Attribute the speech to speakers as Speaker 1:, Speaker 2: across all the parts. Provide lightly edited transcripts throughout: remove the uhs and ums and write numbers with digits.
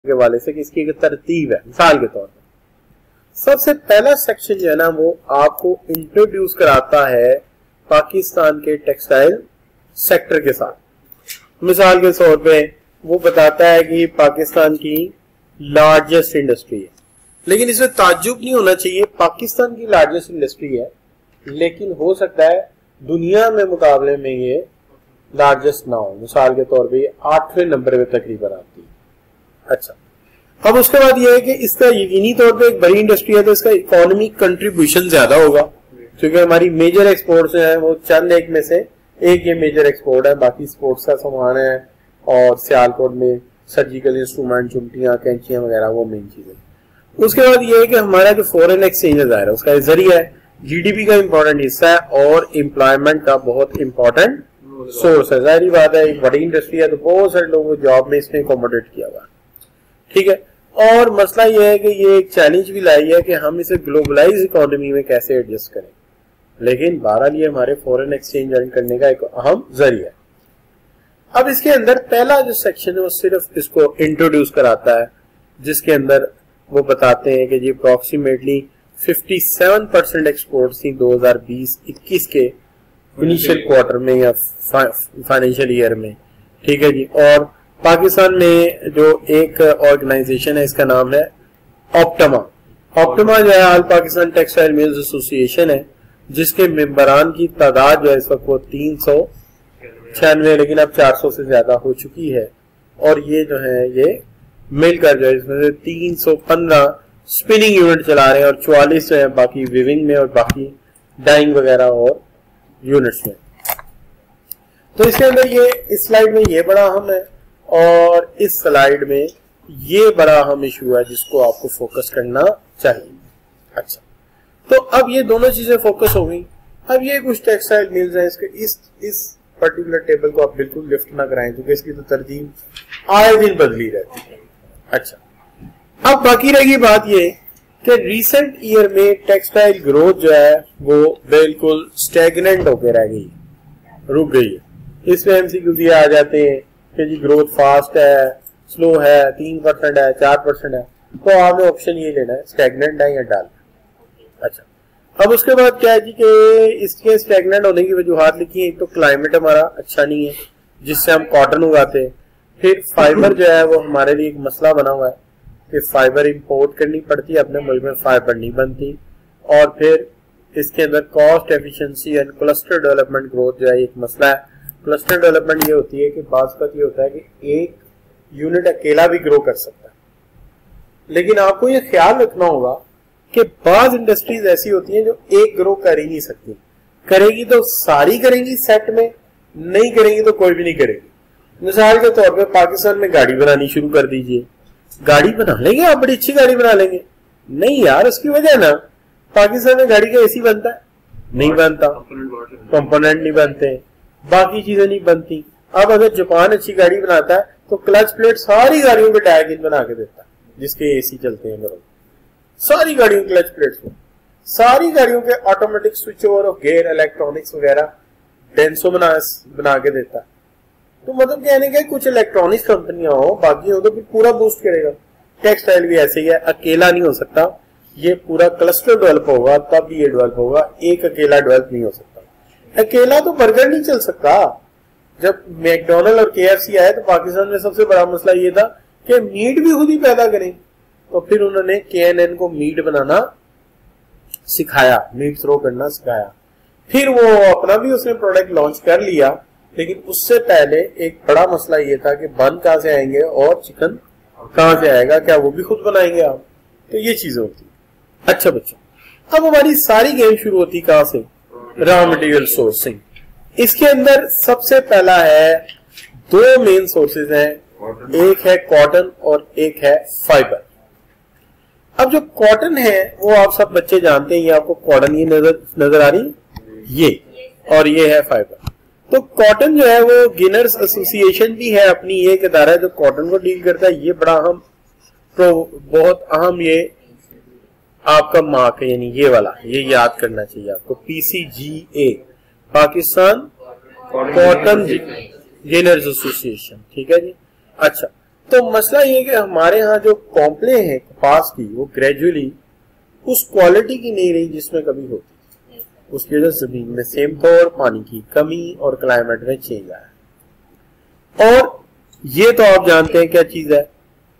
Speaker 1: के वाले से कि इसकी एक तरतीब है। मिसाल के तौर पर सबसे पहला सेक्शन जो है ना वो आपको इंट्रोड्यूस कराता है पाकिस्तान के टेक्सटाइल सेक्टर के साथ। मिसाल के तौर पे वो बताता है कि पाकिस्तान की लार्जेस्ट इंडस्ट्री है, लेकिन इसमें ताज्जुब नहीं होना चाहिए, पाकिस्तान की लार्जेस्ट इंडस्ट्री है लेकिन हो सकता है दुनिया में मुकाबले में ये लार्जेस्ट ना हो। मिसाल के तौर पे 8वें नंबर पे तकरीबन आती है। अच्छा, अब उसके बाद ये है कि इसका यकीनी तौर पे एक बड़ी इंडस्ट्री है तो इसका इकोनॉमिक कंट्रीब्यूशन ज्यादा होगा, क्योंकि हमारी मेजर एक्सपोर्ट्स हैं वो चंद एक में से एक ये मेजर एक्सपोर्ट है, बाकी स्पोर्ट्स का सामान है और सियालकोट में सर्जिकल इंस्ट्रूमेंट, चुमटियां, कैंचियां वगैरह वो मेन चीजें। उसके बाद ये है कि हमारा जो फॉरेन एक्सचेंज है उसका जरिया है, जीडीपी का इंपॉर्टेंट हिस्सा है और एम्प्लॉयमेंट का बहुत इंपॉर्टेंट सोर्स है। जाहिर बात है एक बड़ी इंडस्ट्री है तो बहुत सारे लोगों को जॉब में इसने अकोमोडेट किया हुआ, ठीक है। और मसला यह है कि ये एक चैलेंज भी लाई है कि हम इसे ग्लोबलाइज इकोनॉमी में कैसे एडजस्ट करें, लेकिन बहरहाल ये हमारे फॉरेन एक्सचेंज अर्न करने का एक अहम जरिया है। अब इसके अंदर पहला जो सेक्शन है वो सिर्फ इसको इंट्रोड्यूस कराता है, जिसके अंदर वो बताते हैं कि जी अप्रोक्सीमेटली 57% एक्सपोर्ट थी 2020-21 के इनिशियल क्वार्टर में या फाइनेंशियल ईयर में, ठीक है जी। और पाकिस्तान में जो एक ऑर्गेनाइजेशन है इसका नाम है ऑप्टमा। ऑप्टमा जो है all Pakistan textile mills association है, जिसके मेंबरान की तादाद जो है इस वक्त वो 396 लेकिन अब 400 से ज्यादा हो चुकी है। और ये जो है ये मिलकर जो है इसमें से 315 स्पिनिंग यूनिट चला रहे हैं और 44 जो है बाकी विविंग में और बाकी डाइंग वगैरह और यूनिट्स में। तो इसके अंदर ये इस स्लाइड में ये बड़ा अहम है और इस स्लाइड में ये बड़ा अहम इशू है जिसको आपको फोकस करना चाहिए। अच्छा, तो अब ये दोनों चीजें फोकस हो गई। अब ये कुछ टेक्सटाइल मिल्स हैं, इसके इस पर्टिकुलर टेबल को आप बिल्कुल लिफ्ट ना कराएं क्योंकि इसकी तो तरतीब आए दिन बदली रहती है। अच्छा, अब बाकी रहेगी बात ये कि रिसेंट ईयर में टेक्सटाइल ग्रोथ जो है वो बिल्कुल स्टैग्नेंट होकर रह गई, रुक गई है। इसमें एमसीक्यू दिए आ जाते हैं कि जी ग्रोथ फास्ट है, स्लो है, 3% है, 4% है, तो आपने ऑप्शन ये लेना है स्टैग्नेंट है या डाल। अच्छा, अब उसके बाद क्या है जी कि इसके स्टैग्नेंट होने की वजूहात लिखी है। एक तो क्लाइमेट हमारा अच्छा नहीं है जिससे हम कॉटन उगाते हैं, फिर फाइबर जो है वो हमारे लिए एक मसला बना हुआ है कि फाइबर इंपोर्ट करनी पड़ती है, अपने मुल्क में फाइबर नहीं बनती। और फिर इसके अंदर cost efficiency and cluster development growth जो है एक मसला है। क्लस्टर डेवलपमेंट ये होती है कि बात ये होता है कि एक यूनिट अकेला भी ग्रो कर सकता है, लेकिन आपको ये ख्याल रखना होगा कि बाज इंडस्ट्रीज ऐसी होती हैं जो एक ग्रो कर ही नहीं सकती, करेगी तो सारी करेंगी सेट में, नहीं करेंगी तो कोई भी नहीं करेगी। मिसाल के तौर पे पाकिस्तान में गाड़ी बनानी शुरू कर दीजिए, गाड़ी बना लेंगे आप, बड़ी अच्छी गाड़ी बना लेंगे। नहीं यार, उसकी वजह ना पाकिस्तान में गाड़ी का एसी बनता है नहीं बनता, कंपोनेंट नहीं बनते, बाकी चीजें नहीं बनती। अब अगर जापान अच्छी गाड़ी बनाता है तो क्लच प्लेट सारी गाड़ियों के टायर बना के देता है जिसके एसी चलते हैं घरों, सारी गाड़ियों क्लच प्लेट्स में, सारी गाड़ियों के ऑटोमेटिक स्विच ओवर और गियर, इलेक्ट्रॉनिक्स वगैरह डेंसो बना के देता है। तो मतलब कहने का कुछ इलेक्ट्रॉनिक्स कंपनियां हो, बाकी हो तो फिर पूरा बूस्ट करेगा। टेक्सटाइल भी ऐसे ही है, अकेला नहीं हो सकता, ये पूरा क्लस्टर डेवलप होगा तब भी ये डेवलप होगा, एक अकेला डेवलप नहीं हो सकता। अकेला तो बर्गर नहीं चल सकता। जब मैकडोनल्ड और केएफसी आए तो पाकिस्तान में सबसे बड़ा मसला ये था कि मीट भी खुद ही पैदा करें, तो फिर उन्होंने केएनएन को मीट बनाना सिखाया, मीट थ्रो करना सिखाया। फिर वो अपना भी उसने प्रोडक्ट लॉन्च कर लिया, लेकिन उससे पहले एक बड़ा मसला ये था कि बन कहां से आएंगे और चिकन कहां से आएगा, क्या वो भी खुद बनाएंगे आप? तो ये चीजें होती। अच्छा बच्चों, अब हमारी सारी गेम शुरू होती कहां से? Raw material sourcing. इसके अंदर सबसे पहला है, दो मेन सोर्सेज हैं, एक है कॉटन और एक है फाइबर। अब जो कॉटन है वो आप सब बच्चे जानते हैं, ये आपको कॉटन ये नजर आ रही, ये और ये है फाइबर। तो कॉटन जो है वो गिनर्स एसोसिएशन भी है, अपनी एक इदारा है जो कॉटन को डील करता है। ये बड़ा अहम, तो बहुत अहम ये आपका मार्क है, यानी ये वाला, ये याद करना चाहिए आपको, PCGA, Pakistan cotton ginners association, ठीक है जी। अच्छा, तो मसला ये है कि हमारे यहाँ जो कॉम्प्ले हैं कपास की वो ग्रेजुअली उस क्वालिटी की नहीं रही जिसमें कभी होती। उसकी वजह से जमीन में सेम तौर पानी की कमी और क्लाइमेट में चेंज आया। और ये तो आप जानते हैं क्या चीज है,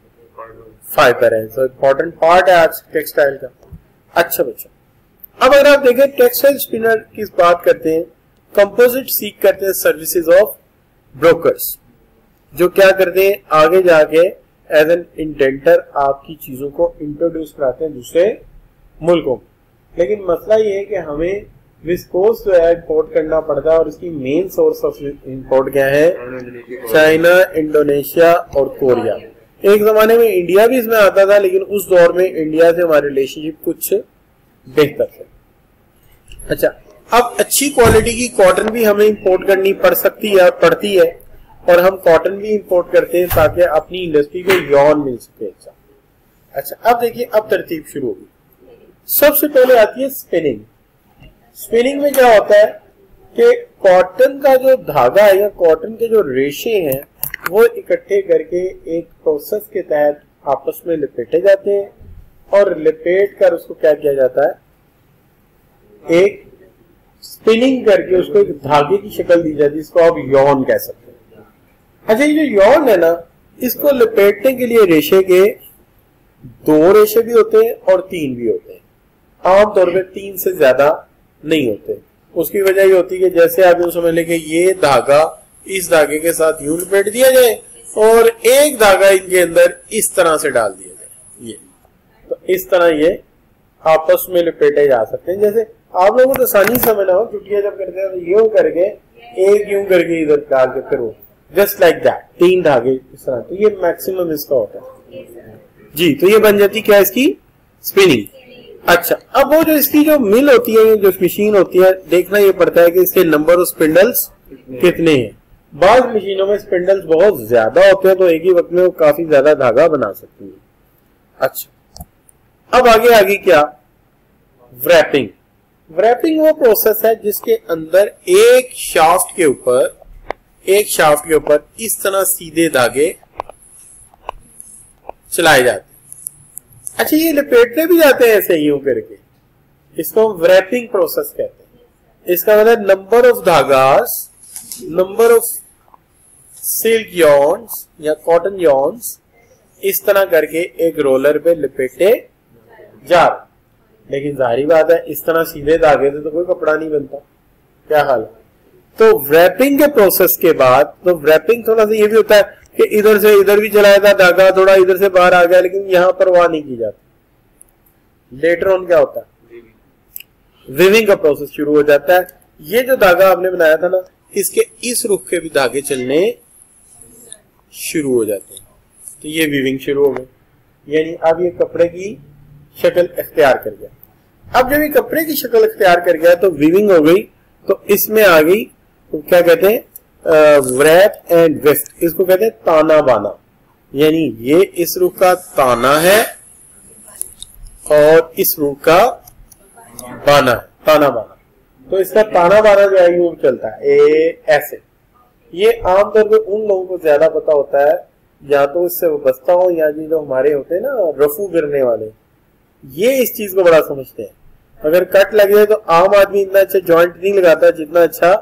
Speaker 1: फाइबर है, तो इम्पोर्टेंट पार्ट है आज टेक्सटाइल का। अच्छा बच्चा, अब अगर आप देखें टेक्सटाइल स्पिनर की बात करते हैं, कंपोजिट सीख करते हैं सर्विसेज ऑफ ब्रोकर्स, जो क्या करते हैं आगे जाके एज एन इंडेंटर आपकी चीजों को इंट्रोड्यूस कराते हैं दूसरे मुल्कों में। लेकिन मसला ये है कि हमें विस्कोस जो है इंपोर्ट करना पड़ता है और इसकी मेन सोर्स ऑफ इंपोर्ट क्या है, चाइना, इंडोनेशिया और कोरिया। एक जमाने में इंडिया भी इसमें आता था, लेकिन उस दौर में इंडिया से हमारे रिलेशनशिप कुछ बेहतर थे। अच्छा, अब अच्छी क्वालिटी की कॉटन भी हमें इंपोर्ट करनी पड़ती है और हम कॉटन भी इंपोर्ट करते हैं ताकि अपनी इंडस्ट्री को यॉन मिल सके। अच्छा, अब देखिए, अब तरतीब शुरू होगी। सबसे पहले आती है स्पिनिंग। स्पिनिंग में क्या होता है कि कॉटन का जो धागा है या कॉटन के जो रेशे हैं वो इकट्ठे करके एक प्रोसेस के तहत आपस में लपेटे जाते हैं और लपेट कर उसको क्या किया जाता है, एक स्पिनिंग करके उसको एक धागे की शक्ल दी जाती है, जिसको आप यॉन कह सकते हैं। अच्छा, ये जो यॉन है ना, इसको लपेटने के लिए रेशे के 2 रेशे भी होते हैं और 3 भी होते हैं। आमतौर पर 3 से ज्यादा नहीं होते। उसकी वजह ये होती है कि जैसे आप यूं समझ लें कि ये धागा इस धागे के साथ यूं लपेट दिया जाए और एक धागा इनके अंदर इस तरह से डाल दिया जाए, ये तो इस तरह ये आपस में लपेटे जा सकते हैं। जैसे आप लोगों को आसानी समझना हो, छुट्टियां जब करते हैं तो यूं करके एक यूं करके इधर डाल के करो, जस्ट लाइक दैट, 3 धागे इस तरह, तो ये मैक्सिमम इसका होता है जी। तो ये बन जाती क्या इसकी स्पिनिंग। अच्छा, अब वो जो इसकी जो मिल होती है, जो मशीन होती है, देखना ये पड़ता है कि इसके नंबर ऑफ स्पिंडल्स कितने हैं। बाद मशीनों में स्पिंडल्स बहुत ज्यादा होते हैं तो एक ही वक्त में वो काफी ज्यादा धागा बना सकती है। अच्छा, अब आगे क्या, व्रैपिंग। व्रैपिंग वो प्रोसेस है जिसके अंदर एक शाफ्ट के ऊपर इस तरह सीधे धागे चलाए जाते हैं। अच्छा, ये लपेटने भी जाते हैं ऐसे यूं करके, इसको हम व्रैपिंग प्रोसेस कहते हैं। इसका मतलब नंबर ऑफ धागास, नंबर ऑफ सिल्क यॉन्स या कॉटन यॉन्स इस तरह करके एक रोलर पे लपेटे जा रहे। लेकिन जाहिर बात है, इस तरह सीधे धागे से तो कोई कपड़ा नहीं बनता, क्या हाल है। तो व्रैपिंग के प्रोसेस के बाद, तो व्रैपिंग थोड़ा सा ये भी होता है कि इधर से इधर भी चलाया था धागा, थोड़ा इधर से बाहर आ गया, लेकिन यहां परवाह नहीं की जाती। लेटर ऑन क्या होता है, वीविंग का प्रोसेस शुरू हो जाता है। ये जो धागा आपने बनाया था ना, इसके इस रुख के भी धागे चलने शुरू हो जाते हैं, तो ये वीविंग शुरू हो गई। यानी अब ये कपड़े की शक्ल इख्तियार कर गया। अब जब ये कपड़े की शक्ल इख्तियार कर गया तो वीविंग हो गई, तो इसमें आ गई, तो क्या कहते हैं, व्रैप एंड वेस्ट। इसको कहते हैं ताना बाना। यानी ये इस रुख का ताना है और इस रुख का बाना है, ताना बाना। तो इसका ताना बाना जो है यूं चलता है ऐसे। ये आमतौर पर उन लोगों को ज्यादा पता होता है या तो इससे वाबस्ता हो या जो हमारे होते हैं ना रफू गिरने वाले, ये इस चीज को बड़ा समझते हैं। अगर कट लग जाए तो आम आदमी इतना अच्छा जॉइंट नहीं लगाता जितना अच्छा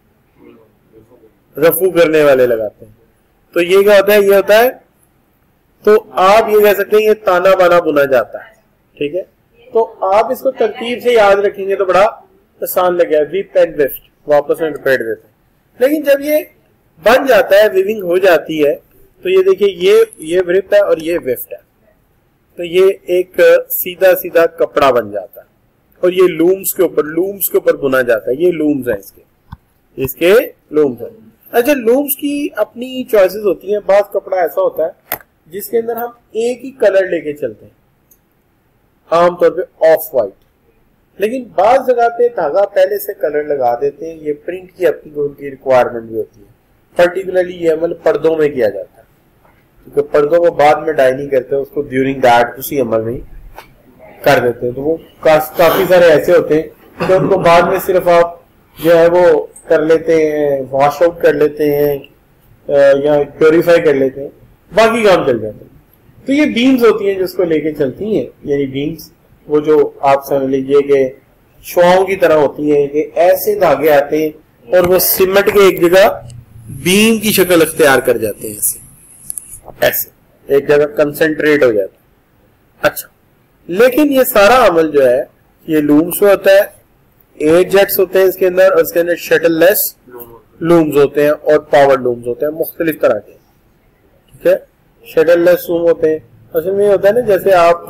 Speaker 1: रफू करने वाले लगाते हैं। तो ये क्या होता है, ये होता है, तो आप ये कह सकते हैं ये ताना बाना बुना जाता है, ठीक है। तो आप इसको तरतीब से याद रखेंगे तो बड़ा आसान लगेगा, विप एंड वेस्ट, वापस में लपेट देते हैं। लेकिन जब ये बन जाता है, विविंग हो जाती है, तो ये देखिए ये विप है और ये वेस्ट है, तो ये एक सीधा सीधा कपड़ा बन जाता है और ये लूम्स के ऊपर बुना जाता है। ये लूम्स है, इसके लूम्स है। अच्छा, लूम्स की अपनी चॉइसेस होती हैं। बात कपड़ा ऐसा होता है जिसके अंदर हम एक ही कलर लेके चलते हैं, आमतौर पे ऑफ वाइट, लेकिन बाज जगह पे धागा पहले से कलर लगा देते हैं। ये प्रिंट की अपनी उनकी रिक्वायरमेंट भी होती है। पर्टिकुलरली ये अमल पर्दों में किया जाता है, क्योंकि पर्दों को बाद में डाई नहीं करते, उसको ड्यूरिंग दैट उसी अमल में कर देते हैं। तो वो काफी सारे ऐसे होते हैं कि उनको बाद में सिर्फ आप जो है वो कर लेते हैं, वॉश आउट कर लेते हैं या प्योरीफाई कर लेते हैं। बाकी काम चल जाता है। तो ये बीम्स होती हैं जिसको लेके चलती हैं, यानी बीम्स वो जो आप समझ लीजिए कि शुआओं की तरह होती हैं कि ऐसे धागे आते हैं और वो सिमट के एक जगह बीम की शक्ल अख्तियार कर जाते हैं, ऐसे ऐसे एक जगह कंसंट्रेट हो जाता है। अच्छा, लेकिन ये सारा अमल जो है ये लूम्स में होता है, 8 जेट्स होते हैं इसके अंदर, और इसके अंदर शटल लेस लूम्स होते हैं और पावर लूम्स होते हैं मुख्तलिफ तरह के। ठीक है, शटल लेस लूम होते हैं। असल में ये होता है ना, जैसे आप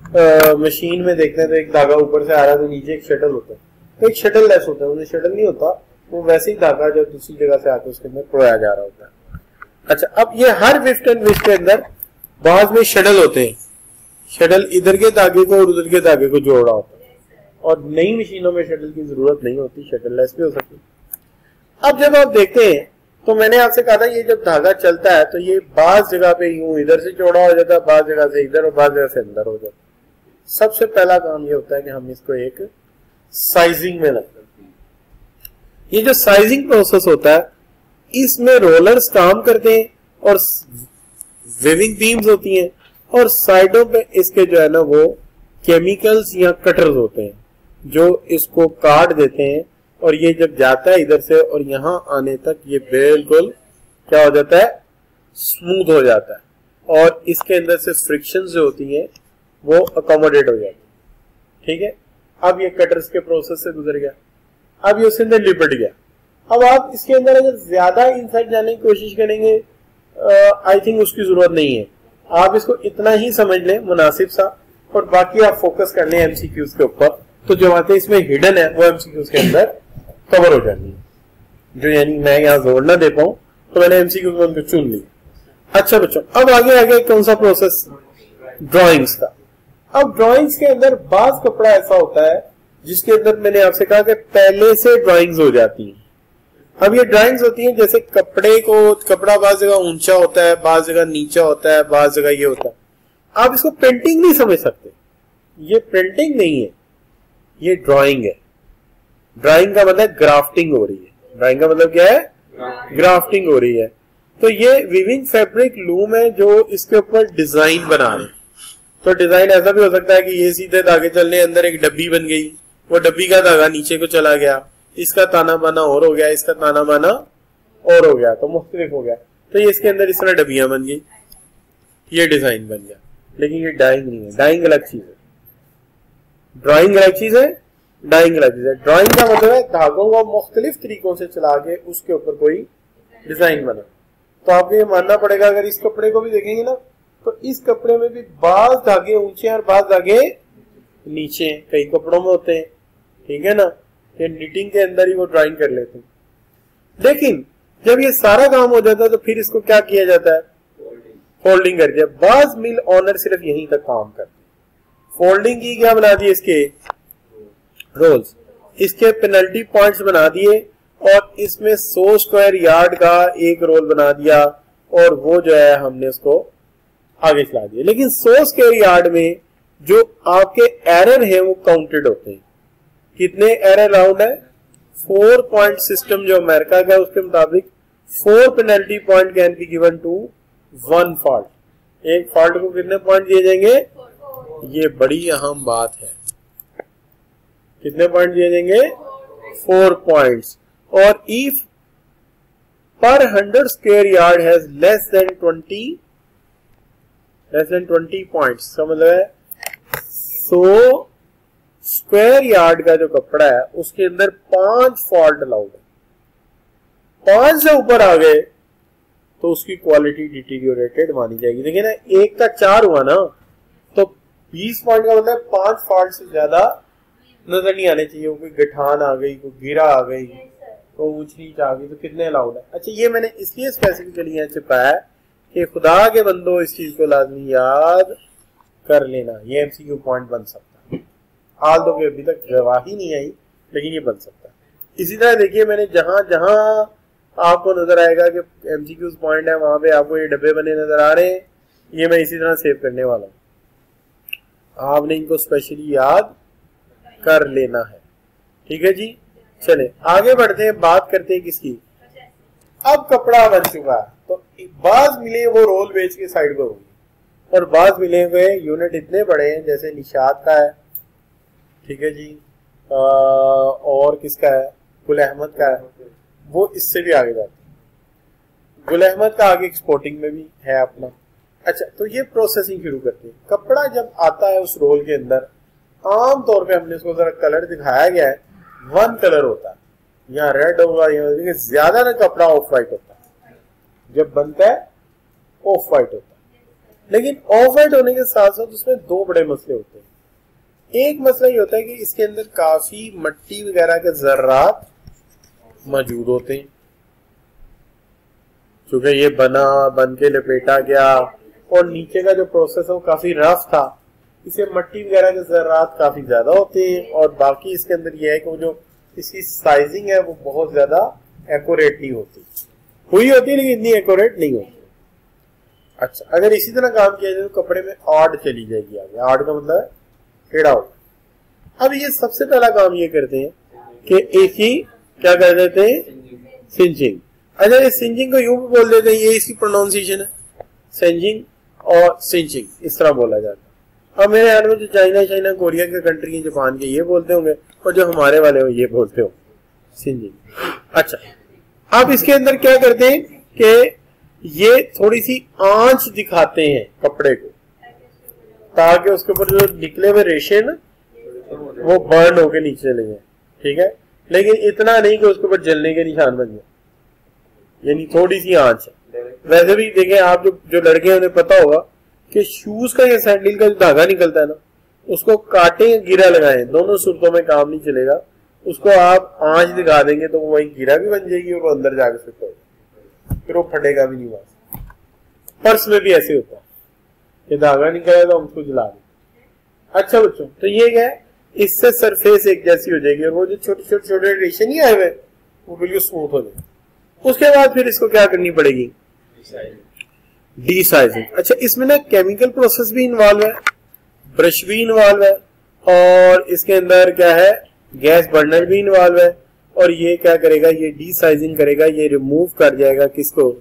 Speaker 1: मशीन में देखते हैं तो एक धागा ऊपर से आ रहा है तो नीचे एक शटल होता है, तो एक शटल लेस होता है, उन्हें शटल नहीं होता, वो वैसे ही धागा जो दूसरी जगह से आकर उसके अंदर परोया जा रहा होता है। अच्छा, अब ये हर विफ्ट एंड विफ्ट के अंदर बाद में शटल होते हैं, शटल इधर के धागे को और उधर के धागे को जोड़ रहा होता है, और नई मशीनों में शटल की जरूरत नहीं होती, शटल लेस भी हो सकती है। अब जब आप देखते हैं तो मैंने आपसे कहा था ये जब धागा चलता है तो ये बाज जगह पे यूं इधर से चौड़ा हो जाता है, बाज जगह से इधर और बाज जगह से अंदर हो जाता है। सबसे पहला काम ये होता है कि हम इसको एक साइजिंग में लगते हैं। ये जो साइजिंग प्रोसेस होता है इसमें रोलर्स काम करते हैं और वेविंग बीम्स होती हैं, और साइडों पे इसके जो है ना वो केमिकल्स या कटर्स होते हैं जो इसको काट देते हैं, और ये जब जाता है इधर से और यहां आने तक ये बिल्कुल क्या हो जाता है, स्मूथ हो जाता है, और इसके अंदर से फ्रिक्शन जो होती है वो अकोमोडेट हो जाती है। ठीक है, अब ये कटर्स के प्रोसेस से गुजर गया, अब ये उसके अंदर लिपट गया। अब आप इसके अंदर अगर ज्यादा इनसाइड जाने की कोशिश करेंगे आई थिंक उसकी जरूरत नहीं है, आप इसको इतना ही समझ लें मुनासिब सा, और बाकी आप फोकस कर लें एमसीक्यूज के ऊपर, तो जो बातें इसमें हिडन है वो एमसीक्यूज के अंदर कवर हो जानी है। जो यानी मैं यहाँ जोर ना दे पाऊं तो मैंने एमसीक्यूज में उनको चुन लिया। अच्छा बच्चों, अब आगे कौन सा प्रोसेस, ड्राइंग्स का। अब ड्राइंग्स के अंदर बाज कपड़ा ऐसा होता है जिसके अंदर मैंने आपसे कहा कि पहले से ड्राइंग्स हो जाती हैं। अब ये ड्राइंग्स होती हैं जैसे कपड़ा बाज जगह ऊंचा होता है, बाज जगह नीचा होता है, बाज जगह ये होता है। आप इसको पेंटिंग नहीं समझ सकते, ये पेंटिंग नहीं है, ये ड्राइंग है। ड्राइंग का मतलब ग्राफ्टिंग हो रही है। ड्राइंग का मतलब क्या है, ग्राफ्टिंग हो रही है। तो ये वीविंग फैब्रिक लूम है जो इसके ऊपर डिजाइन बना रहे हैं। तो डिजाइन ऐसा भी हो सकता है कि ये सीधे धागे चलने, अंदर एक डब्बी बन गई, वो डब्बी का धागा नीचे को चला गया, इसका ताना बाना और हो गया, इसका ताना बाना और हो गया, तो मुख्तलिफ हो गया। तो ये इसके अंदर इस तरह डब्बियां बन गई, ये डिजाइन बन गया। लेकिन ये डाइंग नहीं है, डाइंग अलग चीज है, ड्राइंग अलग चीज है, डाइंग अलग चीज है। ड्राइंग का मतलब है धागों को मुख्तलिफ तरीकों से चला के उसके ऊपर कोई डिजाइन बना। तो आपको ये मानना पड़ेगा, अगर इस कपड़े को भी देखेंगे ना तो इस कपड़े में भी बाज धागे ऊंचे और बाज धागे नीचे कई कपड़ों में होते हैं। ठीक है ना, ये निटिंग के अंदर ही वो ड्राइंग कर लेते हैं। लेकिन जब ये सारा काम हो जाता है तो फिर इसको क्या किया जाता है, फोल्डिंग कर दिया। बाज मिल ऑनर सिर्फ यहीं तक काम करते हैं। फोल्डिंग की क्या बना दिए, इसके रोल्स, इसके पेनल्टी पॉइंट्स बना दिए, और इसमें 100 स्क्वायर यार्ड का एक रोल बना दिया, और वो जो है हमने उसको आगे चला दिया। लेकिन 100 स्क्वायर यार्ड में जो आपके एरर है वो काउंटेड होते हैं। कितने एरर राउंड है, 4 पॉइंट सिस्टम जो अमेरिका का है उसके मुताबिक 4 penalty point can be given to 1 fault. एक फॉल्ट को कितने पॉइंट दिए जाएंगे, ये बड़ी अहम बात है। कितने पॉइंट दिए जाएंगे, 4 पॉइंट्स। और if per 100 square yard has less than 20 points, का मतलब है 100 स्क्वायर यार्ड का जो कपड़ा है उसके अंदर 5 फॉल्ट अलाउड है। 5 से ऊपर आ गए तो उसकी क्वालिटी डिटीरियोरेटेड मानी जाएगी। देखिए ना, 1 का 4 हुआ ना, तो 20 पॉइंट का मतलब 5 फॉल्ट से ज्यादा नजर नहीं आने चाहिए। कोई गठान आ गई, कोई गिरा आ गई, कोई ऊंच नीच आ गई, तो कितने अलाउड है। अच्छा, ये मैंने इसलिए स्पेसिफिकली यहाँ छिपाया कि खुदा के बंदो इस चीज को लाजमी याद कर लेना, ये एमसीक्यू पॉइंट बन सकता है। हाल तो अभी तक गवाही नहीं आई, लेकिन ये बन सकता है। इसी तरह देखिए, मैंने जहां जहां आपको नजर आएगा कि एमसीक्यूज पॉइंट है, वहां पे आपको ये डब्बे बने नजर आ रहे हैं, ये मैं इसी तरह सेव करने वाला हूं। आपने इनको स्पेशली याद कर लेना है। ठीक है जी, चले आगे बढ़ते हैं, बात करते हैं किसकी। अब कपड़ा बन चुका है, तो बाज मिले वो रोल बेच के साइड पर होंगे, और बाज मिले हुए यूनिट इतने बड़े हैं जैसे निशात का है, ठीक है जी, और किसका है, गुल अहमद का है, वो इससे भी आगे जाते हैं। गुल अहमद का आगे एक्सपोर्टिंग में भी है अपना। अच्छा, तो ये प्रोसेसिंग शुरू करते हैं। कपड़ा जब आता है उस रोल के अंदर, आम तौर पे हमने इसको जरा कलर दिखाया गया है, वन कलर होता है, यहाँ रेड होगा, यहाँ ज्यादा ना कपड़ा ऑफ वाइट होता है, जब बनता है ऑफ वाइट होता है। लेकिन ऑफ वाइट होने के साथ साथ उसमें दो बड़े मसले होते हैं। एक मसला ये होता है कि इसके अंदर काफी मट्टी वगैरह के जर्रात मौजूद होते हैं, क्योंकि ये बन के लपेटा गया और नीचे का जो प्रोसेस है वो काफी रफ था, इसे मट्टी वगैरह के जर्रात काफी ज्यादा होते हैं। और बाकी इसके अंदर यह है कि वो जो इसकी साइजिंग है वो बहुत ज्यादा एक्यूरेट नहीं होती, हुई होती है लेकिन इतनी एक्यूरेट नहीं होती। अच्छा, अगर इसी तरह काम किया जाए तो कपड़े में आड़ चली जाएगी आगे। आड़ का मतलब है टेढ़ा होगा। अब ये सबसे पहला काम ये करते हैं कि एक ही क्या कर देते हैं, सिंचिंग। अच्छा, ये सिंचिंग को यूं भी बोल देते हैं, ये इसकी प्रोनाउंसिएशन है, सिंचिंग और सिंचिंग इस तरह बोला जाता है। अब मेरे ख्याल में जो चाइना कोरिया के कंट्री है, जापान के, ये बोलते होंगे, और जो हमारे वाले हो ये बोलते हो सिंचिंग। अच्छा, अब इसके अंदर क्या करते हैं कि ये थोड़ी सी आंच दिखाते हैं कपड़े को, ताकि उसके ऊपर जो निकले हुए रेशे ना वो बर्न होके नीचे चले जाए, ठीक है, लेकिन इतना नहीं कि उसके ऊपर जलने के निशान बन जाए, यानी थोड़ी सी आंच है। वैसे भी देखें आप, जो लड़के हैं उन्हें पता होगा कि शूज का या सैंडल का जो धागा निकलता है ना, उसको काटें गिरा लगाएं, दोनों सूरतों में काम नहीं चलेगा। उसको आप आंच दिखा देंगे तो वो वही गिरा भी बन जाएगी और वो अंदर जाके फिट होगा, फिर वो फटेगा भी नहीं। वहां पर्स में भी ऐसे होता है, ये धागा निकला तो हम उसको जला दें। अच्छा बच्चों, तो ये क्या है, इससे सरफेस एक जैसी हो जाएगी और वो जो छोटे छोटे रेशे नहीं आए हुए वो बिल्कुल स्मूथ हो जाएंगे। उसके बाद फिर इसको क्या करनी पड़ेगी, डीसाइजिंग। अच्छा, इसमें ना केमिकल प्रोसेस भी इन्वॉल्व है, ब्रश भी इन्वॉल्व है, और इसके अंदर क्या है, गैस बर्नर भी इन्वॉल्व है। और ये क्या करेगा, ये डीसाइजिंग करेगा, ये रिमूव कर जाएगा किसको,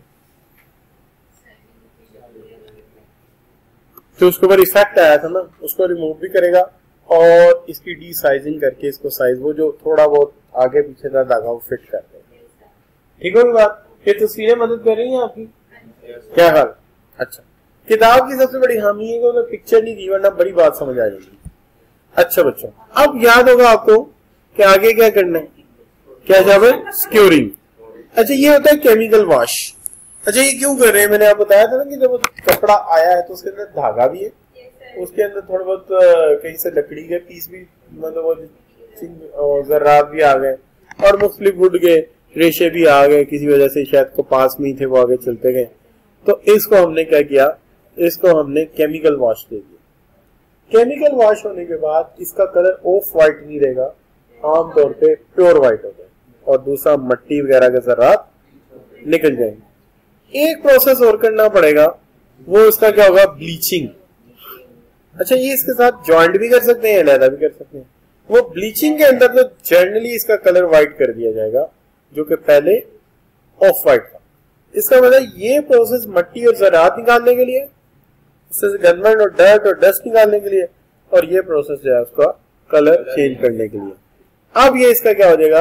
Speaker 1: तो उसके ऊपर इफेक्ट आया था ना, उसको रिमूव भी करेगा और इसकी डीसाइजिंग करके इसको साइज वो जो थोड़ा बहुत आगे पीछे का धागा वो फिट कर देगा। ठीक होगी बात। ये तस्वीरें मदद कर रही हैं आपकी, क्या हाल। अच्छा, किताब की सबसे बड़ी खामी है कि अगर पिक्चर नहीं दी वरना बड़ी बात समझ आ जाएगी। अच्छा बच्चों, अब याद होगा आपको कि आगे क्या करना है, क्या जब है, स्क्यूरिंग। अच्छा, ये होता है केमिकल वॉश। अच्छा, ये क्यों कर रहे हैं, मैंने आपको बताया था ना कि जब कपड़ा आया है तो उसके अंदर धागा भी है, उसके अंदर थोड़ा बहुत कहीं से लकड़ी के पीस भी, मतलब वो जर्रात भी आ गए और मुख्तलिफ वुड के रेशे भी आ गए, किसी वजह से शायद को पास में ही थे, वो आगे चलते गए। तो इसको हमने क्या किया, इसको हमने केमिकल वॉश दे दिया। केमिकल वॉश होने के बाद इसका कलर ऑफ व्हाइट नहीं रहेगा, आमतौर पे प्योर व्हाइट हो जाए, और दूसरा मट्टी वगैरह के जर्रात निकल जाएंगे। एक प्रोसेस और करना पड़ेगा, वो इसका क्या होगा, ब्लीचिंग। अच्छा, ये इसके साथ ज्वाइंट भी कर सकते हैं, अलहदा भी कर सकते हैं। वो ब्लीचिंग के अंदर तो जनरली इसका कलर व्हाइट कर दिया जाएगा, जो कि पहले ऑफ व्हाइट था। इसका मतलब ये प्रोसेस मट्टी और ज़रात निकालने के लिए, इससे गंदमंड और डर्ट और डस्ट निकालने के लिए, और ये प्रोसेस जो है उसका कलर चेंज करने के लिए। अब ये इसका क्या हो जाएगा,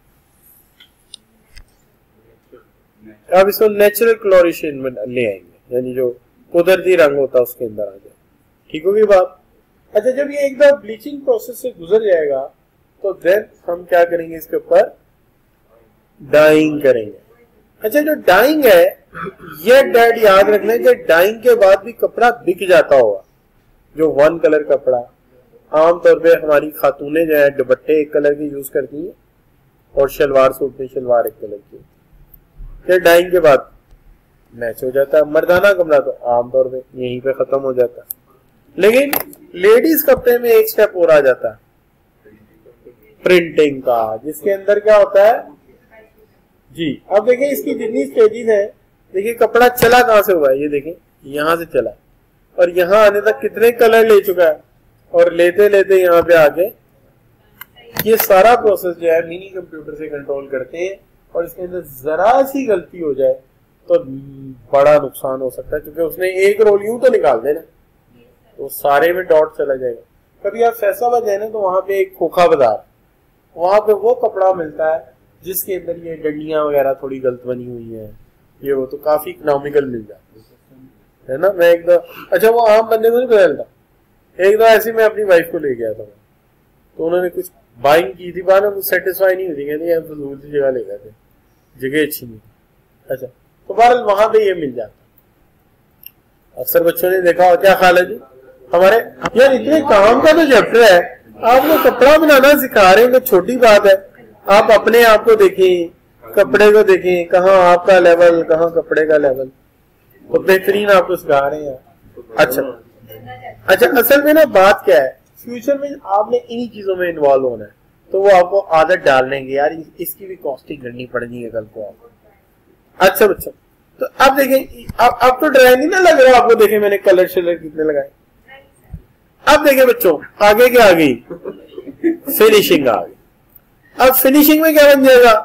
Speaker 1: अब इसको नेचुरल क्लोरेशन में ले आएंगे, यानी जो कुदरती रंग होता है उसके अंदर आ जाए। ठीक होगी बात। अच्छा, जब ये एक बार ब्लीचिंग प्रोसेस से गुजर जाएगा तो देन हम क्या करेंगे, इसके ऊपर डाइंग करेंगे। अच्छा, जो डाइंग है, ये डैड याद रखना है कि डाइंग के बाद भी कपड़ा बिक जाता होगा। जो वन कलर कपड़ा, आमतौर पे हमारी खातूनें जो है दुपट्टे एक कलर के यूज करती हैं और शलवार सूट में शलवार एक कलर की, फिर डाइंग के बाद मैच हो जाता है। मर्दाना कपड़ा तो आमतौर पे यहीं पे खत्म हो जाता है, लेकिन लेडीज कपड़े में एक स्टेप और आ जाता है, प्रिंटिंग का, जिसके अंदर क्या होता है जी। अब देखिए इसकी जितनी स्टेजेस है, देखिए कपड़ा चला कहां से हुआ है, ये देखें यहां से चला और यहां आने तक कितने कलर ले चुका है, और लेते लेते यहाँ पे आके ये सारा प्रोसेस जो है मिनी कंप्यूटर से कंट्रोल करते हैं। और इसके अंदर जरा सी गलती हो जाए तो बड़ा नुकसान हो सकता है, क्योंकि उसने एक रोल यूं तो निकाल देना तो सारे में डॉट चला जाएगा। कभी आप फैसलाबाद जाए ना तो वहां पे एक खोखा बाजार, वहां पे वो कपड़ा मिलता है जिसके अंदर ये डंडियां वगैरह थोड़ी गलत बनी हुई है, ये वो तो काफी इकोनॉमिकल मिल जाता है ना। मैं एक दो, अच्छा वो आम बंदे को नहीं पता चलता, एक दो ऐसे मैं अपनी वाइफ को ले गया था, तो उन्होंने कुछ बाइंग की थी, बाद में सेटिस्फाई नहीं हुई थी, कहती हम फजूल सी जगह ले गए थे, जगह अच्छी नहीं। अच्छा तो बहरहाल वहां पे ये मिल जाता। अक्सर बच्चों ने देखा हो, क्या ख्याल है जी हमारे यार, इतने काम का तो चैप्टर है, आप लोग कपड़ा बनाना सिखा रहे हैं तो छोटी बात है। आप अपने आप को देखें, कपड़े को देखें, कहाँ आपका लेवल, कहाँ कपड़े का लेवल, तो बेहतरीन आपको सिखा रहे हैं। अच्छा असल में ना बात क्या है, फ्यूचर में आपने इन्हीं चीजों में इन्वॉल्व होना है, तो वो आपको आदत डाल लेंगे यार, इसकी भी कॉस्टिंग करनी पड़नी है कल को आपको। अच्छा बच्चों, तो अब देखें, अब तो ड्राई नहीं ना लग रहा आपको, देखें मैंने कलर शलर कितने लगाए। अब देखें बच्चों, आगे क्या आ गई, फिनिशिंग आ गई। अब फिनिशिंग में क्या बन जाएगा,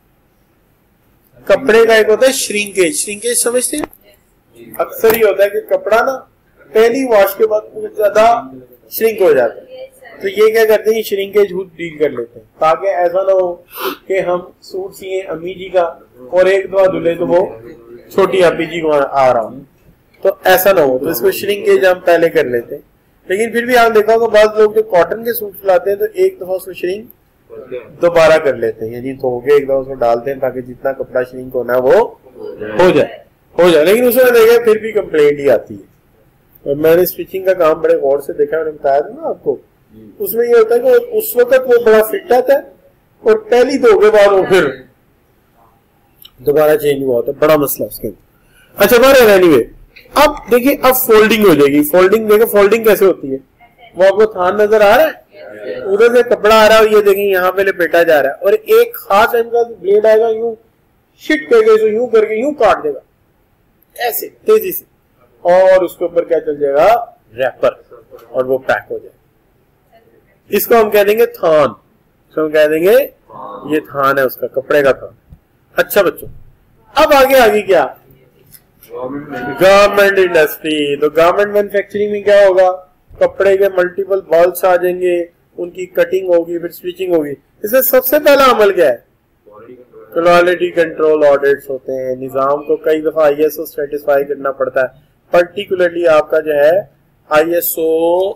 Speaker 1: कपड़े का एक होता है श्रिंकेज, श्रिंकेज समझते हैं, अक्सर ही होता है कि कपड़ा ना पहली वॉश के बाद बहुत ज्यादा श्रिंक हो जाता है, तो ये क्या करते हैं, श्रिंकेज खुद डील कर लेते हैं, ताकि ऐसा ना हो कि हम सूट सिए अम्मी जी का और एक दो धुले तो वो छोटी आपी जी को आ रहा हूं, तो ऐसा ना हो, तो इसको श्रिंकेज हम पहले कर लेते हैं। लेकिन फिर भी आप देखा होगा बहुत लोग जो कॉटन के सूट लाते हैं तो एक दफा उसको श्रिंक दोबारा कर लेते हैं, यानी धो के एक दफा उसको डालते हैं ताकि जितना कपड़ा श्रिंक होना है वो हो जाए। लेकिन उसमें देखा फिर भी कंप्लेंट ही आती है। और मैंने स्टिचिंग का काम बड़े गौर से देखा, मैंने बताया था ना आपको, उसमें ये होता है कि उस वक्त वो बड़ा फिट आता है और पहली धो के बाद वो फिर दोबारा चेंज हुआ होता है, बड़ा मसला उसके। अच्छा बारे एनीवे, अब देखिए अब फोल्डिंग हो जाएगी। फोल्डिंग देखो, फोल्डिंग कैसे होती है, वो आपको थान नजर आ रहा है, उधर से कपड़ा आ रहा है, ये देखें यहाँ पे लपेटा जा रहा है, और एक खास टाइम का ब्लेड आएगा, यूं शिट करके यूं करके यूं काट देगा ऐसे तेजी से, और उसके ऊपर क्या चल जाएगा, रैपर, और वो पैक हो जाएगा। इसको हम कह देंगे थान, इसको हम कह देंगे ये थान है उसका, कपड़े का थान। अच्छा बच्चों, अब आगे क्या, गारमेंट इंडस्ट्री। तो गारमेंट मैन्युफैक्चरिंग में क्या होगा, कपड़े के मल्टीपल बॉल्स आ जाएंगे, उनकी कटिंग होगी, फिर स्टिचिंग होगी। इसमें सबसे पहला अमल क्या है, क्वालिटी कंट्रोल ऑडिट्स होते हैं। निजाम को कई दफा ISO सर्टिफाई करना पड़ता है, पर्टिकुलरली आपका जो है ISO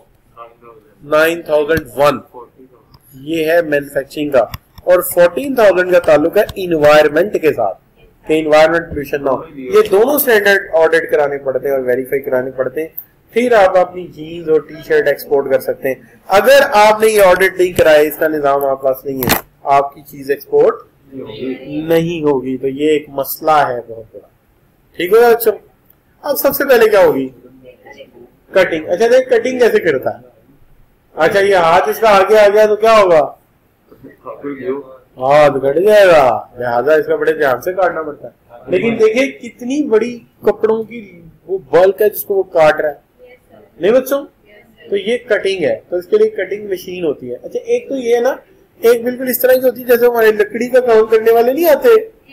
Speaker 1: 9001 ये है मैन्युफैक्चरिंग का, और 14000 का ताल्लुक है इन्वायरमेंट के साथ, इन्वायरमेंट पोल्यूशन ना हो। ये दोनों स्टैंडर्ड ऑडिट कराने पड़ते हैं और वेरीफाई कराने पड़ते हैं, फिर आप अपनी जीन्स और टी शर्ट एक्सपोर्ट कर सकते हैं। अगर आपने ये ऑडिट नहीं कराया, इसका निजाम आपके पास नहीं है, आपकी चीज एक्सपोर्ट नहीं होगी। तो ये एक मसला है बहुत बड़ा, ठीक है। अच्छा अब सबसे पहले क्या होगी, कटिंग। अच्छा देख कटिंग कैसे करता है, अच्छा ये हाथ इसका आगे आ गया तो क्या होगा, हाथ कट जाएगा, लिहाजा इसका बड़े ध्यान से काटना पड़ता है। लेकिन देखिए कितनी बड़ी कपड़ों की वो बल्क है जिसको वो काट रहा है, नहीं बच्चों, तो ये कटिंग है, तो इसके लिए कटिंग मशीन होती है। अच्छा एक तो ये ना, एक बिल्कुल इस तरह की होती है जैसे हमारे लकड़ी का काम करने वाले नहीं आते,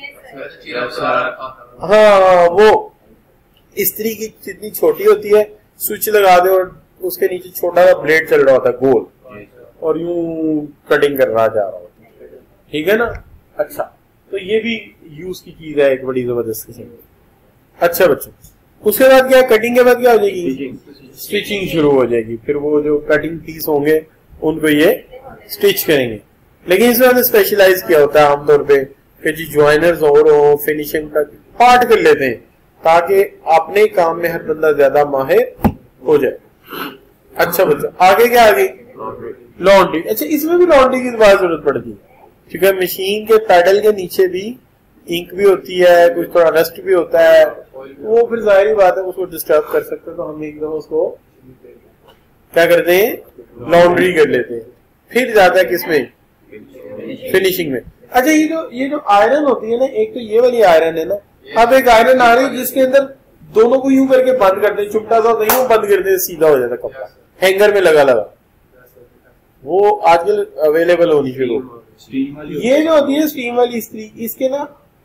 Speaker 1: हाँ वो इस्त्री की जितनी छोटी होती है, स्विच लगा दे और उसके नीचे छोटा सा ब्लेड चल रहा होता है गोल, और यूं कटिंग कर रहा जा रहा होता है, ठीक है ना। अच्छा तो ये भी यूज की चीज है एक बड़ी जबरदस्त किस्म। अच्छा बच्चों, उसके बाद क्या, कटिंग के बाद क्या हो जाएगी, स्टिचिंग शुरू हो जाएगी। फिर वो जो कटिंग पीस होंगे उनको ये स्टिच करेंगे। लेकिन इसमें हमने स्पेशलाइज किया होता है आमतौर पे कि जी ज्वाइनर्स और हो, फिनिशिंग तक पार्ट कर लेते हैं ताकि अपने काम में हर बंदा ज्यादा माहिर हो जाए। अच्छा बच्चों, आगे क्या, आगे लॉन्ड्री। अच्छा इसमें भी लॉन्ड्री की बहुत जरूरत पड़ती है, क्योंकि मशीन के पैडल के नीचे भी इंक भी होती है, कुछ थोड़ा रस्ट भी होता है, वो फिर जाहिर बात है उसको डिस्टर्ब कर सकते हैं, तो हम एकदम उसको क्या करते हैं, लॉन्ड्री कर लेते हैं। फिर जाता है किसमें, फिनिशिंग में। अच्छा ये जो आयरन होती है ना, एक तो ये वाली आयरन है ना, अब एक आयरन आ रही है जिसके अंदर दोनों को यूं करके बंद करते हैं, चुपटा सा होता है, यूं बंद करते हैं, सीधा हो जाता है कपड़ा, हैंगर में लगा लगा। वो आजकल अवेलेबल होनी शुरू। ये जो होती है स्टीम वाली इस्त्री, इसके ना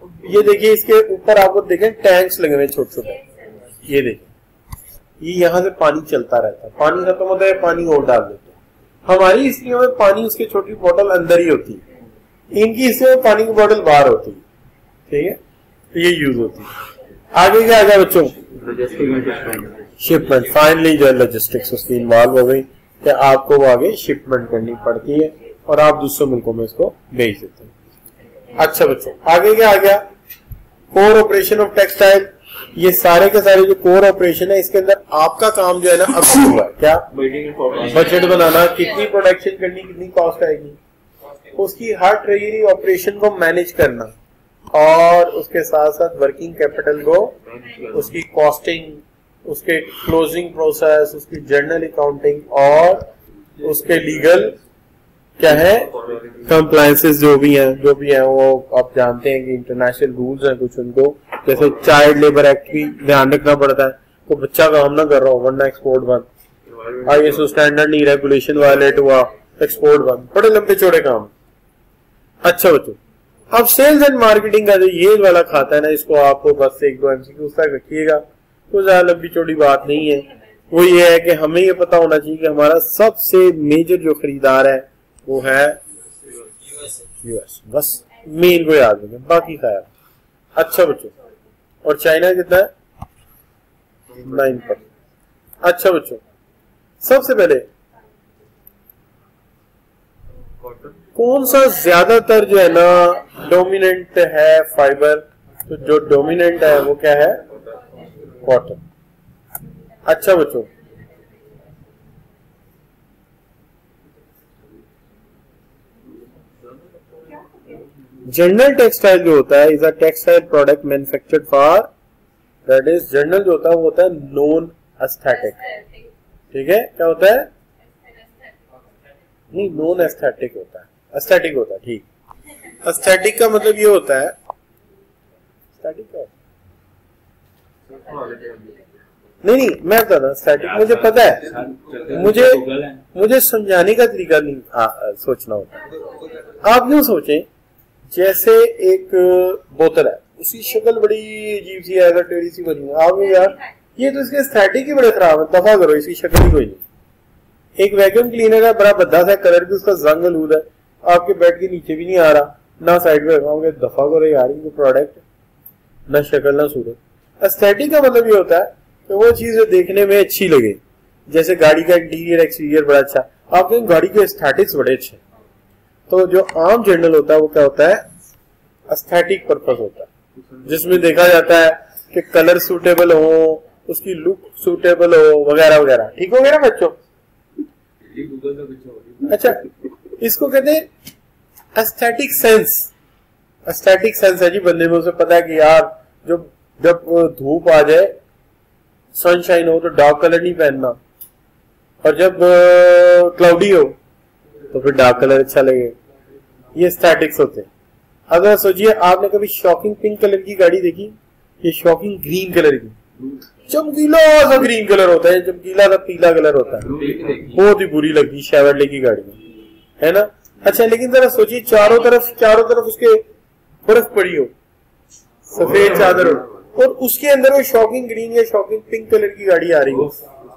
Speaker 1: ये देखिए इसके ऊपर आपको देखें टैंक्स लगे हुए छोटे छोटे, ये देखिए ये यहाँ से पानी चलता रहता है, पानी खत्म होता है पानी और डाल देते हैं। हमारी हिस्ट्री में पानी उसकी छोटी बोतल अंदर ही होती है, इनकी हिस्से में पानी की बोतल बाहर होती है, ठीक है, तो ये यूज होती है। आगे क्या आ गया बच्चों? शिपमेंट। फाइनली जो लॉजिस्टिक्स उसकी इन्वॉल्व हो गई कि आपको वो आगे शिपमेंट करनी पड़ती है और आप दूसरे मुल्कों में इसको भेज देते हैं। अच्छा बच्चों आगे क्या आ गया? Core operation of textile. ये सारे के सारे जो कोर ऑपरेशन है इसके अंदर आपका काम जो है ना अब हुआ है क्या? बजट बनाना, कितनी प्रोडक्शन करनी, कितनी कॉस्ट आएगी, उसकी हर ट्रेजरी ऑपरेशन को मैनेज करना और उसके साथ साथ वर्किंग कैपिटल को, उसकी कॉस्टिंग, उसके क्लोजिंग प्रोसेस, उसकी जर्नल अकाउंटिंग और उसके लीगल क्या है कंप्लायंसेस जो भी हैं वो आप जानते हैं कि इंटरनेशनल रूल्स हैं कुछ, उनको जैसे चाइल्ड लेबर एक्ट भी ध्यान रखना पड़ता है, तो बच्चा काम ना कर रहा हो वरना एक्सपोर्ट बंद, आईएसओ स्टैंडर्ड नहीं, रेगुलेशन वायलेट हुआ, एक्सपोर्ट बंद, बड़े लंबे चौड़े काम। अच्छा बच्चों अब सेल्स एंड मार्केटिंग का जो ये वाला खाता है ना, इसको आपको बस एक दो एमसीक्यू तक रखिएगा, तो ज्यादा लंबी चौड़ी बात नहीं है। वो ये है कि हमें ये पता होना चाहिए कि हमारा सबसे मेजर जो खरीदार है वो है यूएस, बस मेन को याद रखें, बाकी खैर। अच्छा बच्चों और चाइना कितना है? 9%। अच्छा बच्चों सबसे पहले कौन सा ज्यादातर जो है ना डोमिनेंट है फाइबर? तो जो डोमिनेंट है वो क्या है? कॉटन। अच्छा बच्चों जनरल टेक्सटाइल जो होता है is a textile product manufactured for, that is general जो होता है वो होता है नॉन एस्थेटिक, ठीक है, क्या होता है? नहीं नॉन एस्थेटिक होता है, एस्थेटिक होता है, ठीक। एस्थेटिक का मतलब ये होता है, एस्थेटिक क्या नहीं मैं बताता हूँ, एस्थेटिक मुझे पता है, मुझे समझाने का तरीका नहीं सोचना होता। आप यूं सोचें जैसे एक बोतल है, उसकी शक्ल बड़ी अजीब सी है, टेढ़ी सी बनी है, आप यार ये तो इसके एस्थेटिक ही बड़े खराब है, दफा करो, इसकी शक्ल ही कोई नहीं। एक वैक्यूम क्लीनर है बड़ा भद्दा सा, कलर भी उसका जंग आलूद है, आपके बेड के नीचे भी नहीं आ रहा, ना साइड में रखोगे, दफा करो यार इनको प्रोडक्ट, ना शक्ल ना सूरत। एस्थेटिक का मतलब ये होता है कि वो चीज देखने में अच्छी लगे, जैसे गाड़ी का इंटीरियर एक्सटीरियर बड़ा अच्छा, आपके गाड़ी के एस्थेटिक्स बड़े अच्छे। तो जो आम जर्नल होता है वो क्या होता है? एस्थेटिक पर्पस होता है, जिसमें देखा जाता है कि कलर सूटेबल हो, उसकी लुक सूटेबल हो वगैरह वगैरह। ठीक हो गया ना बच्चों? अच्छा इसको कहते हैं एस्थेटिक सेंस। एस्थेटिक सेंस है जी बंदे में, उसे पता है कि यार जब धूप आ जाए, सनशाइन हो तो डार्क कलर नहीं पहनना, और जब क्लाउडी हो तो फिर डार्क कलर अच्छा लगे। ये एस्थेटिक्स होते हैं। अगर सोचिए आपने कभी शॉकिंग पिंक कलर की गाड़ी देखी, ये शॉकिंग ग्रीन कलर की, चमकीला सा ग्रीन कलर होता है, चमकीला सा पीला कलर होता है, बहुत ही बुरी लगती है शेवरले की गाड़ी में, है ना। अच्छा लेकिन जरा सोचिए चारों तरफ उसके बर्फ पड़ी हो, सफेद चादर हो, और उसके अंदर वो शॉकिंग ग्रीन या शॉकिंग पिंक कलर की गाड़ी आ रही हो,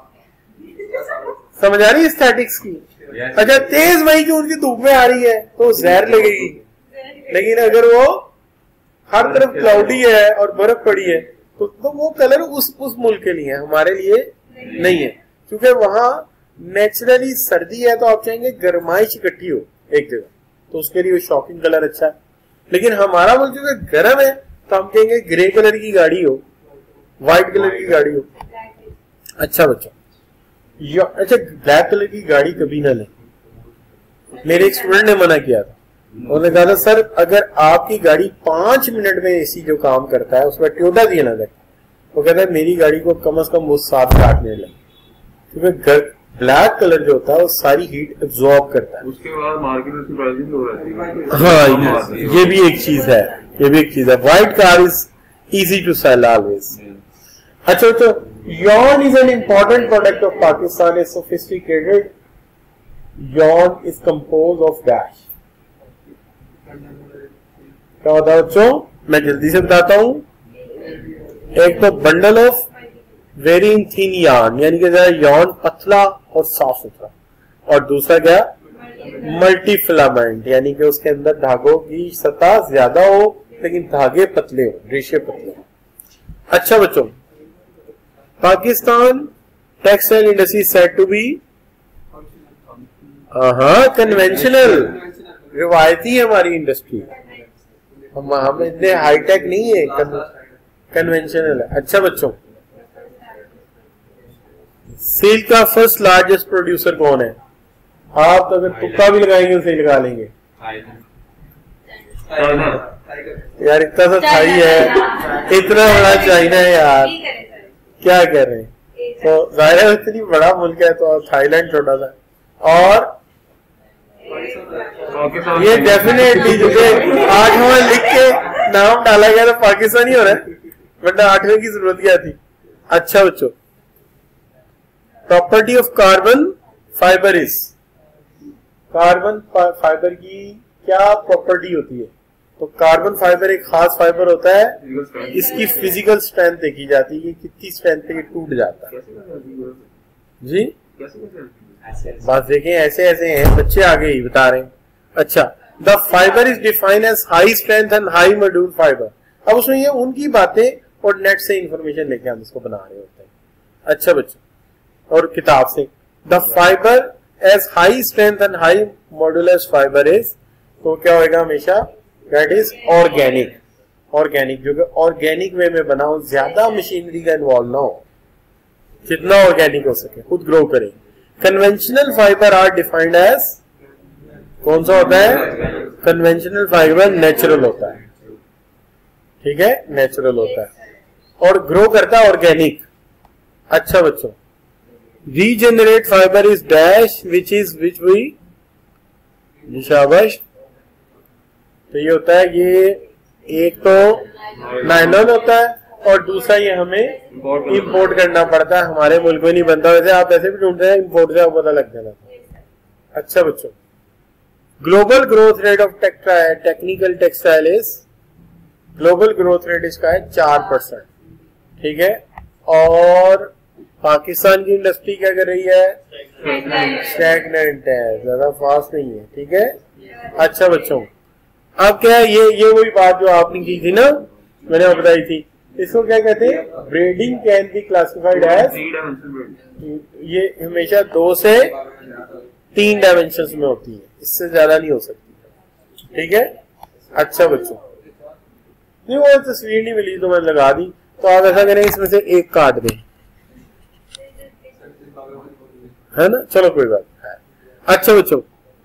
Speaker 1: समझ आ रही है एस्थेटिक्स की? अच्छा तेज मई जून की धूप में आ रही है तो जहर लगेगी, लेकिन अगर वो हर तरफ क्लाउडी है और बर्फ पड़ी है तो वो कलर उस मुल्क के लिए है, हमारे लिए नहीं है, क्योंकि वहां नेचुरली सर्दी है तो आप चाहेंगे गर्माइश इकट्ठी हो एक जगह, तो उसके लिए शॉकिंग कलर अच्छा है। लेकिन हमारा मुल्क जो गर्म है तो हम कहेंगे ग्रे कलर की गाड़ी हो, व्हाइट कलर की गाड़ी हो। अच्छा बच्चों अच्छा ब्लैक कलर की गाड़ी कभी ना ले। मेरे एक स्टूडेंट ने मना किया था, उन्होंने कहा था सर अगर आपकी गाड़ी 5 मिनट में एसी जो काम करता है उसमें टोयोटा दिया ना जाए, वो कहता है मेरी गाड़ी को कम से कम वो 7-8 मिनट लगे, क्योंकि ब्लैक कलर जो होता है वो सारी हीट एब्जॉर्ब करता है। उसके बाद मार्केट में प्राइसिंग हो रहती है। हाँ ये भी एक चीज है, ये भी एक चीज है। White car is easy to sell always. अच्छा तो yarn is an important product of Pakistan, is sophisticated. Yarn is composed of dash. क्या होता है बच्चों? मैं जल्दी से बताता हूं। एक तो bundle of very thin yarn, यानी कि यार्न पतला और साफ सुथरा, और दूसरा क्या, मल्टी फिलामेंट, यानी कि उसके अंदर धागों की सतह ज्यादा हो लेकिन धागे पतले हो, रेशे पतले हो। अच्छा बच्चों, Pakistan textile industry said to be conventional, रिवायती है हमारी इंडस्ट्री, हम इतने हाईटेक नहीं है, कन्वेंशनल है। अच्छा बच्चों, सिल्क का फर्स्ट लार्जेस्ट प्रोड्यूसर कौन है? आप तो अगर तुक्का भी लगाएंगे उसे लगा लेंगे यार, इतना सा थाई है, इतना बड़ा चाइना है यार, क्या कर रहे हैं? तो जाहिर है इतनी बड़ा मुल्क है तो थाईलैंड छोटा सा, और ये डेफिनेटली जो 8वां लिख के नाम डाला गया तो पाकिस्तान ही हो रहा है, वरना 8वें की जरूरत क्या थी? अच्छा बच्चों, property of carbon fibre is, carbon fibre की क्या प्रॉपर्टी होती है? तो कार्बन फाइबर एक खास फाइबर होता है, इसकी फिजिकल स्ट्रेंथ देखी जाती है, कितनी स्ट्रेंथ पे ये टूट जाता है। जी बस देखें, ऐसे ऐसे हैं बच्चे, आगे ही बता रहे हैं। अच्छा, the fibre is defined as high strength and high module fibre. अब उसमें ये उनकी बातें और नेट से इंफॉर्मेशन लेके हम इसको बना रहे होते हैं। अच्छा बच्चों, और किताब से, the fibre as high strength and high modulus fibre is, तो क्या होगा हमेशा, दैट इज ऑर्गेनिक, ऑर्गेनिक जो कि ऑर्गेनिक वे में बना हो, ज्यादा मशीनरी का इन्वॉल्व ना हो, जितना ऑर्गेनिक हो सके, खुद ग्रो करे। Conventional fibre are defined as, कौन सा होता है? कन्वेंशनल फाइबर नेचुरल होता है, ठीक है, नेचुरल होता है और ग्रो करता है ऑर्गेनिक। अच्छा बच्चों, regenerate fibre is dash which we, शाबाश, तो ये होता है, ये एक तो नायलॉन होता है और दूसरा ये हमें इंपोर्ट करना पड़ता है, हमारे मुल्क में नहीं बनता, वैसे आप ऐसे भी ढूंढ रहे हैं, इंपोर्ट से आपको पता लग जाना। अच्छा बच्चों, global growth rate of technical textile is, global growth rate इसका है 4%, ठीक है, और पाकिस्तान की इंडस्ट्री क्या कर रही है? स्टैग्नेंट है, ज्यादा फास्ट नहीं है, ठीक है। अच्छा बच्चों, अब क्या है, ये वही बात जो आपने की थी ना, मैंने आपको बताई थी, इसको क्या कहते हैं? Breeding can be classified as, ये हमेशा 2 से 3 डायमेंशंस में होती है, इससे ज्यादा नहीं हो सकती, ठीक है। अच्छा बच्चों, नहीं वो तस्वीर नहीं मिली तो मैंने लगा दी, तो आप ऐसा करें, इसमें से एक काट दें, है ना, चलो कोई बात है। अच्छा बच्चों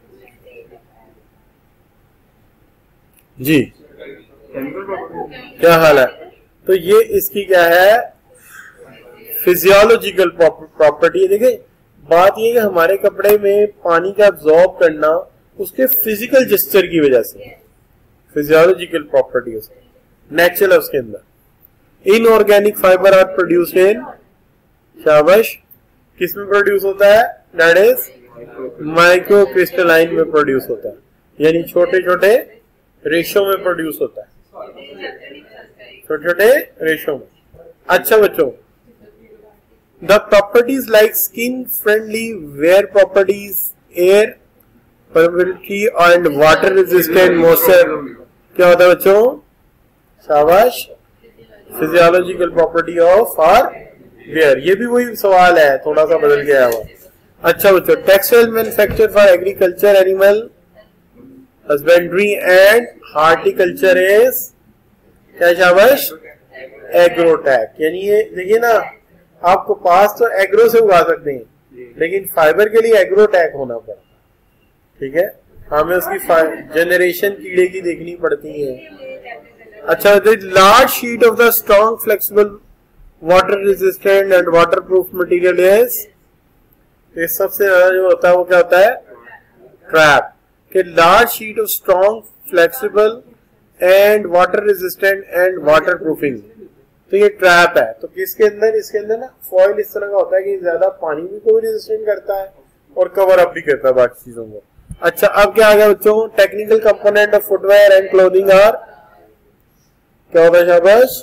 Speaker 1: जी, क्या हाल है? तो ये इसकी क्या है? फिजियोलॉजिकल प्रॉपर्टी है। देखिए बात ये कि हमारे कपड़े में पानी का एब्जॉर्ब करना उसके फिजिकल जेस्चर की वजह से, फिजियोलॉजिकल प्रॉपर्टी उसकी, नेचुरल उसके अंदर। Inorganic fibre are produced in, शाबाश, किसमें प्रोड्यूस होता है? दैट इज माइक्रो क्रिस्टलाइन में प्रोड्यूस होता है, यानी छोटे छोटे रेशो में प्रोड्यूस होता है, छोटे छोटे रेशो में। अच्छा बच्चों, the properties like skin friendly wear properties, air permeability and water resistant moisture, क्या होता है बच्चों? शाबाश, physiological property of our wear. ये भी वही सवाल है, थोड़ा सा बदल गया है वो। अच्छा बच्चों, textile manufacture for agriculture, animal husbandry and horticulture is, क्या शाबाश? एग्रोटेक। यानी ये देखिए ना, आपको पास तो एग्रो से उगा सकते हैं, लेकिन फाइबर के लिए एग्रोटेक होना पड़ता, ठीक है, हमें उसकी जनरेशन कीड़े की देखनी पड़ती है। अच्छा, large sheet of the strong flexible water resistant and waterproof material is, सबसे ज्यादा जो होता है वो क्या होता है? ट्रैप। कि large sheet of strong flexible and water resistant and waterproofing, तो ये ट्रैप है। तो किसके अंदर? इसके अंदर ना फॉइल इस तरह का होता है कि ज्यादा पानी भी को भी रेजिस्टेंट करता है और कवर अप भी करता है बाकी चीजों को। अच्छा, अब क्या आ गया बच्चों? Technical component of footwear and clothing are, क्या होता है शाबाश?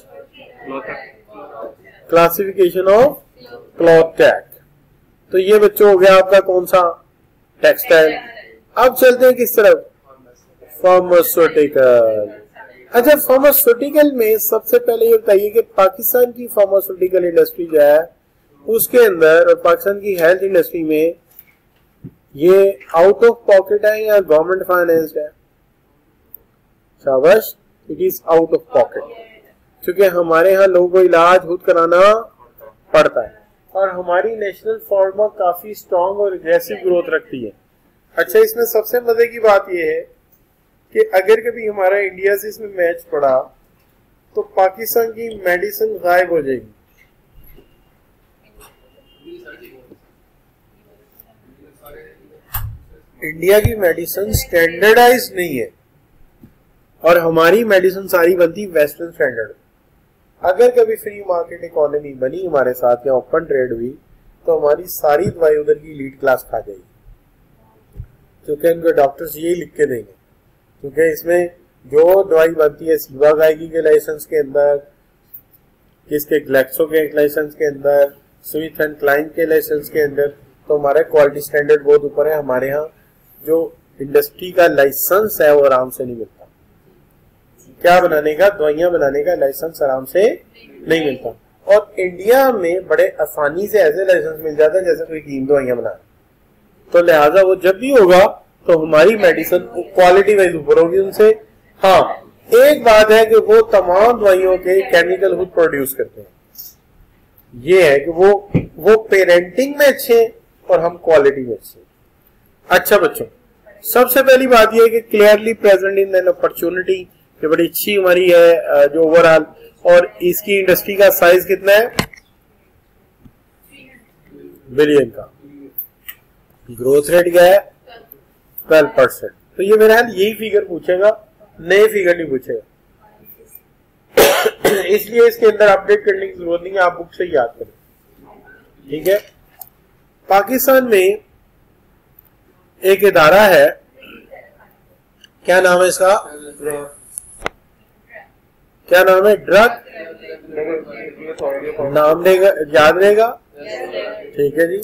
Speaker 1: Classification of cloth tag. तो ये बच्चों हो गया आपका कौन सा? टेक्सटाइल। अब चलते हैं किस तरफ? फार्मास्यूटिकल। अच्छा, फार्मास्यूटिकल में सबसे पहले ये बताइए कि पाकिस्तान की फार्मास्यूटिकल इंडस्ट्री जो है उसके अंदर और पाकिस्तान की हेल्थ इंडस्ट्री में ये आउट ऑफ पॉकेट है या गवर्नमेंट फाइनेंस्ड है? शाबाश, it is out of pocket, क्योंकि हमारे यहाँ लोगों को इलाज खुद कराना पड़ता है और हमारी नेशनल फार्मा काफी स्ट्रांग और एग्रेसिव ग्रोथ रखती है। अच्छा, इसमें सबसे मजे की बात यह है कि अगर कभी हमारा इंडिया से इसमें मैच पड़ा तो पाकिस्तान की मेडिसिन गायब हो जाएगी। इंडिया की मेडिसिन स्टैंडर्डाइज नहीं है और हमारी मेडिसिन सारी बनती वेस्टर्न स्टैंडर्ड। अगर कभी फ्री मार्केट इकोनॉमी बनी हमारे साथ या ओपन ट्रेड हुई तो हमारी सारी दवाई उधर की लीड क्लास खा जाएगी, क्योंकि इनके डॉक्टर्स यही लिख के देंगे। क्योंकि इसमें जो दवाई बनती है सीवा गायकी के लाइसेंस के अंदर, किसके ग्लैक्सो के लाइसेंस के अंदर, स्मिथ एंड क्लाइन के लाइसेंस के अंदर, तो हमारे क्वालिटी स्टैंडर्ड बहुत ऊपर है। हमारे यहाँ जो इंडस्ट्री का लाइसेंस है वो आराम से नहीं मिलता। क्या बनाने का? दवाइयां बनाने का लाइसेंस आराम से नहीं मिलता। और इंडिया में बड़े आसानी से ऐसे लाइसेंस मिल जाता है जैसे कोई कीम दवाइयां बना, तो लिहाजा वो जब भी होगा तो हमारी मेडिसिन क्वालिटी वाइज ऊपर होगी उनसे। हाँ, एक बात है कि वो तमाम दवाइयों के केमिकल खुद प्रोड्यूस करते हैं। ये है कि वो पेरेंटिंग में अच्छे हैं और हम क्वालिटी में अच्छे हैं। अच्छा बच्चों, सबसे पहली बात यह है कि clearly present in an opportunity, ये बड़ी अच्छी हमारी है जो ओवरऑल। और इसकी इंडस्ट्री का साइज कितना है? बिलियन का। ग्रोथ रेट क्या है? 12%। तो ये मेरा हाल यही फिगर पूछेगा, नए फिगर नहीं पूछेगा। इसलिए इसके अंदर अपडेट करने की जरूरत नहीं है, आप बुक से याद करें। ठीक है। पाकिस्तान में एक इदारा है, क्या नाम है इसका? क्या नाम है? ड्रग। नाम देगा, याद रहेगा? ठीक है जी।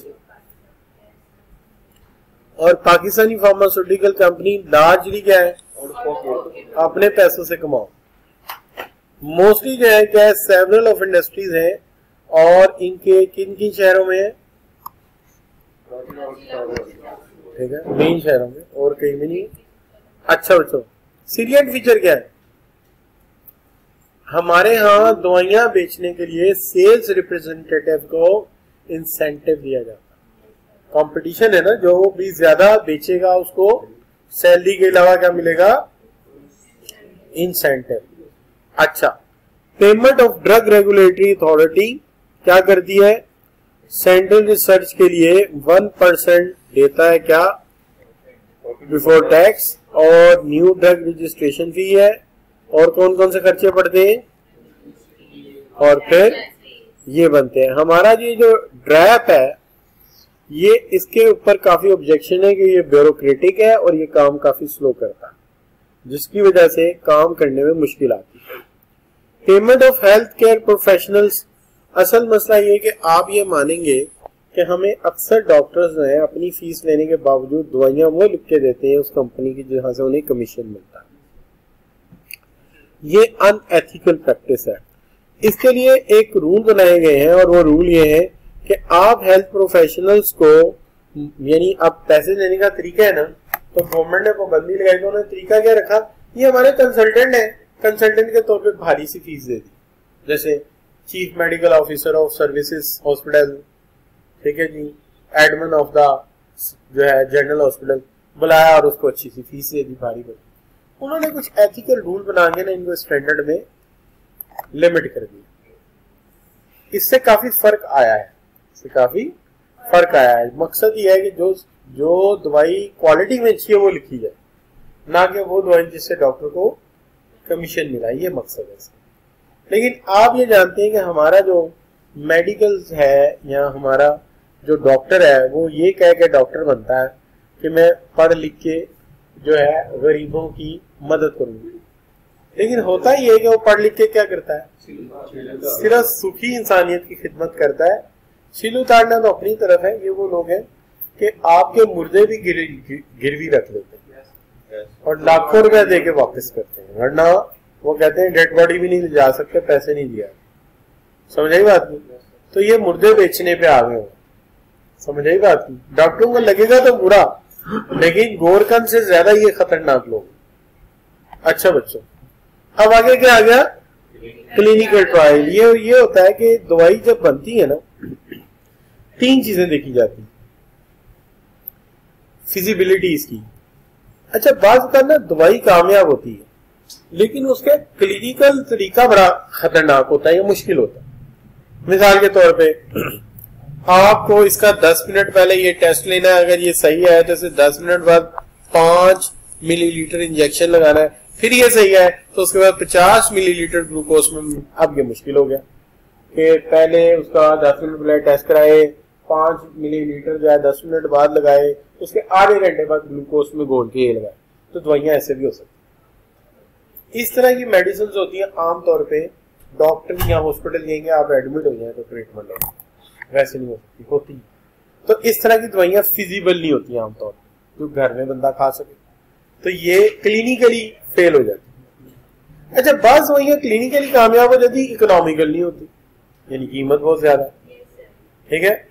Speaker 1: और पाकिस्तानी फार्मास्यूटिकल कंपनी लार्जली क्या है? अपने पैसों से कमाओ। मोस्टली जो है क्या है, सेवरल ऑफ इंडस्ट्रीज है और इनके किन किन शहरों में है? ठीक है, मेन शहरों में, और कहीं भी नहीं। अच्छा बच्चों, सीरियट फीचर क्या है? हमारे यहाँ दवाइयां बेचने के लिए सेल्स रिप्रेजेंटेटिव को इंसेंटिव दिया जाता है। कंपटीशन है ना, जो भी ज्यादा बेचेगा उसको सैलरी के अलावा क्या मिलेगा? इंसेंटिव। अच्छा, payment of drug regulatory authority क्या करती है? सेंट्रल रिसर्च के लिए 1% देता है क्या? Before tax. और न्यू ड्रग रजिस्ट्रेशन फी है। और कौन कौन से खर्चे पड़ते हैं? और फिर ये बनते हैं। हमारा ये जो ड्रैप है, ये इसके ऊपर काफी ऑब्जेक्शन है कि ये ब्यूरोक्रेटिक है और ये काम काफी स्लो करता है, जिसकी वजह से काम करने में मुश्किल आती है। Payment of health care professionals, असल मसला ये कि आप ये मानेंगे कि हमें अक्सर डॉक्टर्स जो हैं अपनी फीस लेने के बावजूद दवाइयां वो लिख के देते हैं उस कंपनी की जहां से उन्हें कमीशन मिलता है। ये अनएथिकल प्रैक्टिस है। इसके लिए एक रूल बनाए गए हैं और वो रूल ये है कि आप हेल्थ प्रोफेशनल्स को, यानी अब पैसे लेने का तरीका है ना, तो गवर्नमेंट ने पाबंदी लगाई, तो उन्होंने तरीका क्या रखा? ये हमारे कंसल्टेंट है, कंसल्टेंट के तौर पे भारी सी फीस दे दी। जैसे chief medical officer of services hospital, ठीक है जी, एडमिन ऑफ द जो है जनरल हॉस्पिटल बुलाया और उसको अच्छी सी फीस दे दी, भारी बड़ी। उन्होंने कुछ एथिकल रूल बना के ना इनको स्टैंडर्ड में लिमिट कर दिया। इससे काफी फर्क आया है, मकसद ये है कि जो दवाई क्वालिटी में अच्छी है वो लिखी जाए, ना कि वो दवाई जिससे डॉक्टर को कमीशन मिला, ये मकसद है इसका। लेकिन आप ये जानते हैं कि हमारा जो मेडिकल है या हमारा जो डॉक्टर है वो ये कह के डॉक्टर बनता है कि मैं पढ़ लिख के जो है गरीबों की मदद करूंगी। लेकिन होता ही है कि वो पढ़ लिख के क्या करता है, सिर्फ सुखी इंसानियत की खिदमत करता है। छील उतारना तो अपनी तरफ है। ये वो लोग हैं कि आपके मुर्दे भी गिरवी रख लेते हैं और लाखों रुपया दे के वापस करते हैं, वरना वो कहते हैं डेड बॉडी भी नहीं ले जा सकते, पैसे नहीं दिया। समझ आई बात की? तो ये मुर्दे बेचने पे आ गए हो, समझ आई बात की? डॉक्टरों को लगेगा तो बुरा, लेकिन गोरकन से ज्यादा ये खतरनाक लोग। अच्छा बच्चों, अब आगे क्या आ गया, क्लिनिकल ट्रायल। ये होता है कि दवाई जब बनती है ना, 3 चीजें देखी जाती, फिजिबिलिटी इसकी। अच्छा, बात करना दवाई कामयाब होती है, लेकिन उसका क्लिनिकल तरीका बड़ा खतरनाक होता है, ये मुश्किल होता है। मिसाल के तौर पे आपको इसका 10 मिनट पहले ये टेस्ट लेना है, अगर ये सही है तो इसे 10 मिनट बाद 5 मिलीलीटर इंजेक्शन लगाना है, फिर ये सही है तो उसके बाद 50 मिलीलीटर ग्लूकोज में। अब ये मुश्किल हो गया कि पहले उसका 10 मिनट पहले टेस्ट कराए, 5 मिलीलीटर जो है 10 मिनट बाद लगाए, उसके आधे घंटे बाद ग्लूकोज में घोल के ये लगाए। तो दवाइयां ऐसे भी हो सकती। इस तरह की मेडिसिन होती है, आमतौर पे डॉक्टर या हॉस्पिटल जाएंगे, आप एडमिट हो जाए तो ट्रीटमेंट होगा, वैसे नहीं हो सकती, होती। तो इस तरह की दवाइयां फिजिबल नहीं होती आमतौर पर जो घर में बंदा खा सके, तो ये क्लिनिकली फेल हो जाती। अच्छा, बात दवाइयां क्लिनिकली कामयाब हो जाती, इकोनॉमिकल नहीं होती, यानी कीमत बहुत ज्यादा, ठीक है।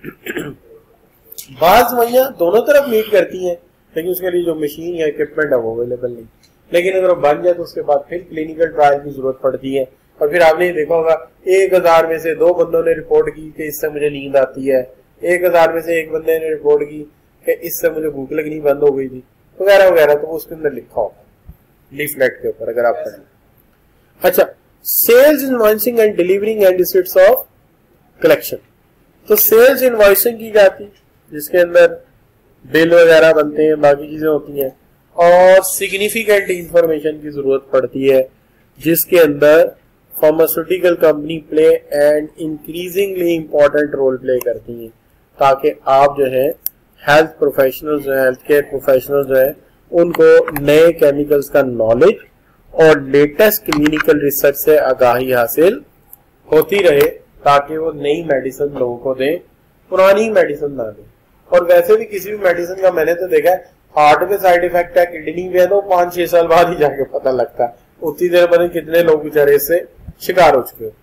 Speaker 1: बात दवाइयां दोनों तरफ मीट करती हैं, लेकिन उसके लिए जो मशीन या इक्विपमेंट है वो अवेलेबल नहीं। लेकिन अगर वो बन जाए तो उसके बाद फिर क्लिनिकल ट्रायल की जरूरत पड़ती है। और फिर आपने देखा होगा 1000 में से 2 बंदों ने रिपोर्ट की कि इससे मुझे नींद आती है, 1000 में से 1 बंदे ने रिपोर्ट की कि इससे मुझे भूख लगनी बंद हो गई थी, वगैरह वगैरह। तो वो उसके अंदर लिखा होगा लीफलेट के ऊपर, अगर आप पढ़ें। अच्छा, sales invoicing and delivering and receipts of collection. तो सेल्स इनवॉइसिंग की जाती, जिसके अंदर बिल वगैरह बनते हैं, बाकी चीजें होती हैं, और सिग्निफिकेंट इंफॉर्मेशन की जरूरत पड़ती है, जिसके अंदर pharmaceutical company play and increasingly important role play करती हैं, ताकि आप जो है हेल्थ प्रोफेशनल्स जो है, हेल्थ केयर प्रोफेशनल्स जो है, उनको नए केमिकल्स का नॉलेज और लेटेस्ट क्लिनिकल रिसर्च से आगाही हासिल होती रहे, ताकि वो नई मेडिसिन लोगों को दें, पुरानी मेडिसिन ना दें। और वैसे भी किसी भी मेडिसिन का मैंने तो देखा है, हार्ट पे साइड इफेक्ट है, किडनी पे है, तो 5-6 साल बाद ही जाके पता लगता है। उतनी देर बाद कितने लोग बेचारे इससे शिकार हो चुके।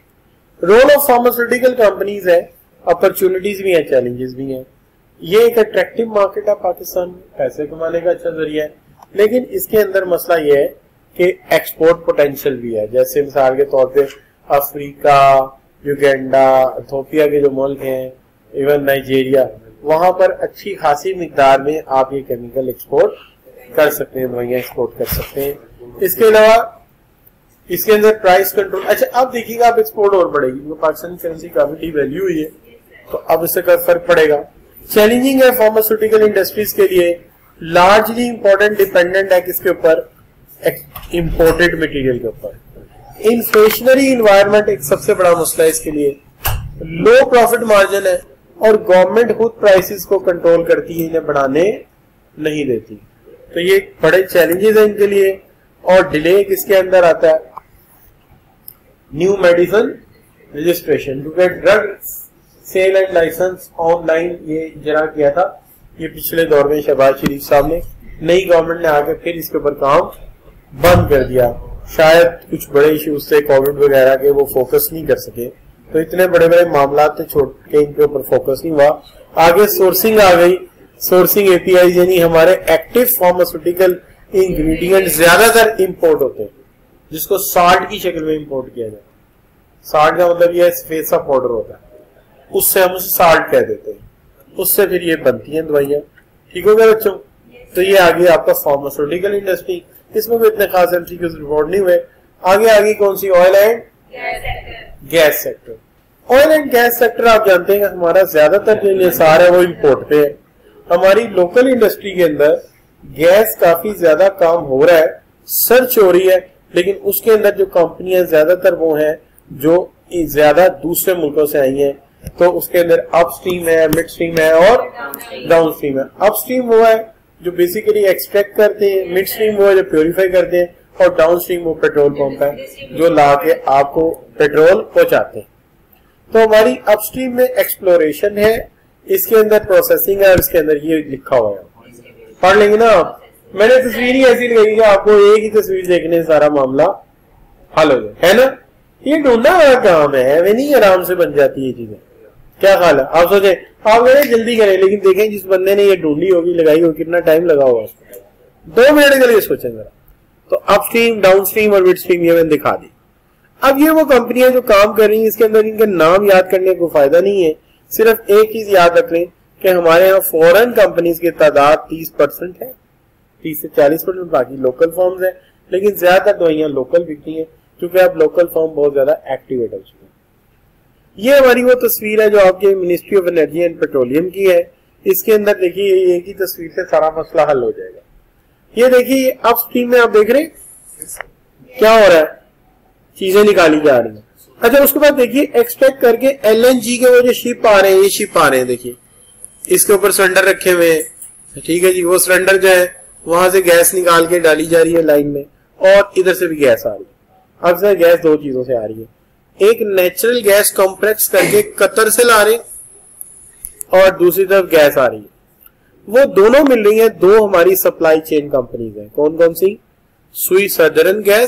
Speaker 1: रोल ऑफ फार्मास्यूटिकल कंपनीज है, अपॉर्चुनिटीज भी है, चैलेंजेस भी हैं। ये एक अट्रैक्टिव मार्केट है पाकिस्तान में, पैसे कमाने का अच्छा जरिया है, लेकिन इसके अंदर मसला ये है कि एक्सपोर्ट पोटेंशियल भी है। जैसे मिसाल के तौर पे अफ्रीका, युगांडा, इथोपिया के जो मुल्क हैं, इवन नाइजीरिया, वहां पर अच्छी खासी मिकदार में आप ये केमिकल एक्सपोर्ट कर सकते हैं, दवाइयां एक्सपोर्ट कर सकते हैं। इसके अलावा इसके अंदर प्राइस कंट्रोल। अच्छा, अब देखिएगा, आप एक्सपोर्ट और बढ़ेगी, क्योंकि पाकिस्तान करेंसी काफी वैल्यू हुई है, तो अब इससे फर्क पड़ेगा। चैलेंजिंग है फार्मास्यूटिकल इंडस्ट्रीज के लिए, लार्जली इंपॉर्टेंट डिपेंडेंट है किसके ऊपर, इंपोर्टेड मटेरियल के ऊपर। इन्फ्लेशनरी इन्वायरमेंट एक सबसे बड़ा मसला है इसके लिए, लो प्रॉफिट मार्जिन है, और गवर्नमेंट खुद प्राइसेस को कंट्रोल करती है, इन्हें बढ़ाने नहीं देती। तो ये बड़े चैलेंजेस हैं इनके लिए। और डिले किसके अंदर आता है, न्यू मेडिसिन रजिस्ट्रेशन, क्योंकि drug sale and licence online ये जरा किया था, ये पिछले दौर में शहबाज शरीफ साहब ने, नई गवर्नमेंट ने आके फिर इसके ऊपर काम बंद कर दिया। शायद कुछ बड़े इश्यूज थे कोविड वगैरह के, वो फोकस नहीं कर सके, तो इतने बड़े बड़े मामला थे, छोड़ के इनके ऊपर फोकस नहीं हुआ। आगे सोर्सिंग आ गई, सोर्सिंग एपीआई यानी हमारे एक्टिव फार्मास्यूटिकल इंग्रेडिएंट ज्यादातर इंपोर्ट होते हैं, जिसको साल्ट की शक्ल में इंपोर्ट किया जाए। साल्ट का मतलब यह सफेद सा पाउडर होता है, उससे हम उसे साल्ट कह देते हैं, उससे फिर ये बनती हैं दवाइयां। ठीक हो गया बच्चों? तो ये आगे आपका फार्मास्यूटिकल इंडस्ट्री, इसमें कोई इतने खास एमसीक्यूज रिपोर्ट नहीं हुए। आगे कौन सी, oil and gas sector. Oil and gas sector आप जानते हैं हमारा ज्यादातर जो निसार है वो इम्पोर्ट पे है। हमारी लोकल इंडस्ट्री के अंदर गैस काफी ज्यादा काम हो रहा है, सर्च हो रही है, लेकिन उसके अंदर जो कंपनियां ज्यादातर वो हैं जो ज्यादा दूसरे मुल्कों से आई हैं। तो उसके अंदर अपस्ट्रीम है, मिड स्ट्रीम है और डाउन स्ट्रीम है। अपस्ट्रीम वो है जो बेसिकली एक्सट्रैक्ट करते हैं, मिड स्ट्रीम वो है जो प्योरीफाई करते हैं, और डाउन स्ट्रीम वो पेट्रोल पंप है जो ला के आपको पेट्रोल पहुंचाते हैं। तो हमारी अपस्ट्रीम में एक्सप्लोरेशन है, इसके अंदर प्रोसेसिंग है और इसके अंदर ये लिखा हुआ है, पढ़ लेंगे ना आप। मैंने तस्वीर ही ऐसी लगाई कि आपको एक ही तस्वीर देखने से सारा मामला हल हो जाए, है ना। ये ढूंढना वाला काम है, वे नहीं आराम से बन जाती है चीजें। क्या ख्याल है? आप सोचे आप करें जल्दी करें, लेकिन देखें जिस बंदे ने ये ढूंढी होगी लगाई होगी कितना टाइम लगा होगा उसको, 2 मिनट के लिए सोचें जरा। तो अपस्ट्रीम डाउन स्ट्रीम और मिड स्ट्रीम ये मैंने दिखा दी। अब ये वो कंपनियां जो काम कर रही हैं, इसके अंदर इनके नाम याद करने को फायदा नहीं है। सिर्फ एक चीज याद रख लें कि हमारे यहाँ फॉरेन कंपनीज की तादाद 30% है, 30 से 40%, बाकी लोकल फर्म्स है। लेकिन ज्यादातर दवाइयां लोकल बिकती हैं क्योंकि अब लोकल फर्म बहुत ज्यादा एक्टिवेट हो चुके हैं। ये हमारी वो तस्वीर है जो आपके ministry of energy and petroleum की है। इसके अंदर देखिए एक ही तस्वीर से सारा मसला हल हो जाएगा। ये देखिए अब स्क्रीन में आप देख रहे हैं क्या हो रहा है, चीजें निकाली जा रही हैं। अच्छा, उसके बाद देखिए एक्सट्रैक्ट करके LNG के वो जो शिप आ रहे हैं, ये शिप आ रहे हैं, देखिए इसके ऊपर सिलेंडर रखे हुए हैं, ठीक है जी। वो सिलेंडर जो है वहां से गैस निकाल के डाली जा रही है लाइन में, और इधर से भी गैस आ रही है। अक्सर गैस 2 चीजों से आ रही है, एक नेचुरल गैस कॉम्प्रेस करके कतर से ला रहे और दूसरी तरफ गैस आ रही है। वो दोनों मिल रही है, 2 हमारी सप्लाई चेन कंपनीज है। कौन कौन सी? Sui southern gas,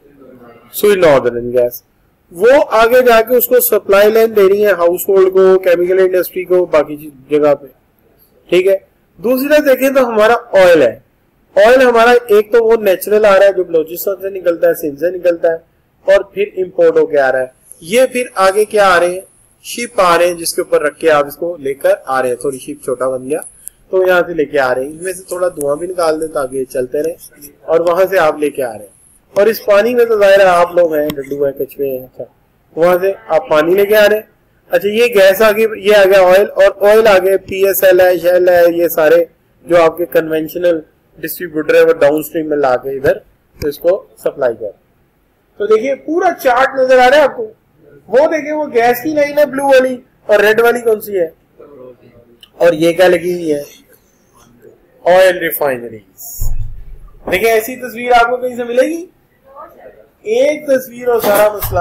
Speaker 1: Sui northern gas. वो आगे जाके उसको सप्लाई लाइन दे रही है हाउस होल्ड को, केमिकल इंडस्ट्री को, बाकी जगह पे, ठीक है। दूसरी तरफ देखें तो हमारा ऑयल है। ऑयल हमारा एक तो वो नेचुरल आ रहा है जो बलोचिस्तान से निकलता है, सिंध से निकलता है, और फिर इंपोर्ट होके आ रहा है। ये फिर आगे क्या आ रहे हैं? शिप आ रहे हैं जिसके ऊपर रख के आप इसको लेकर आ रहे हैं। थोड़ी शिप छोटा बन गया तो यहाँ से लेके आ रहे हैं, इनमें से थोड़ा धुआं भी निकाल दें ताकि चलते रहे, और वहां से आप लेके आ रहे हैं। और इस पानी में तो जाहिर है आप लोग हैं, डड्डू है, कछुए हैं, अच्छा वहां से आप पानी लेके आ रहे हैं। अच्छा, ये गैस आ गई, ये आ गया ऑयल, और ऑयल आ गए PSL है, शेल है, ये सारे जो आपके कन्वेंशनल डिस्ट्रीब्यूटर है वो डाउन स्ट्रीम में ला के इधर तो इसको सप्लाई कर। तो देखिए पूरा चार्ट नजर आ रहा है आपको। वो देखिए वो गैस की लाइन है ब्लू वाली, और रेड वाली कौन सी है? और ये क्या लगी हुई है? Oil refineries. देखिए ऐसी तस्वीर आपको कहीं से मिलेगी? एक तस्वीर और सारा मसला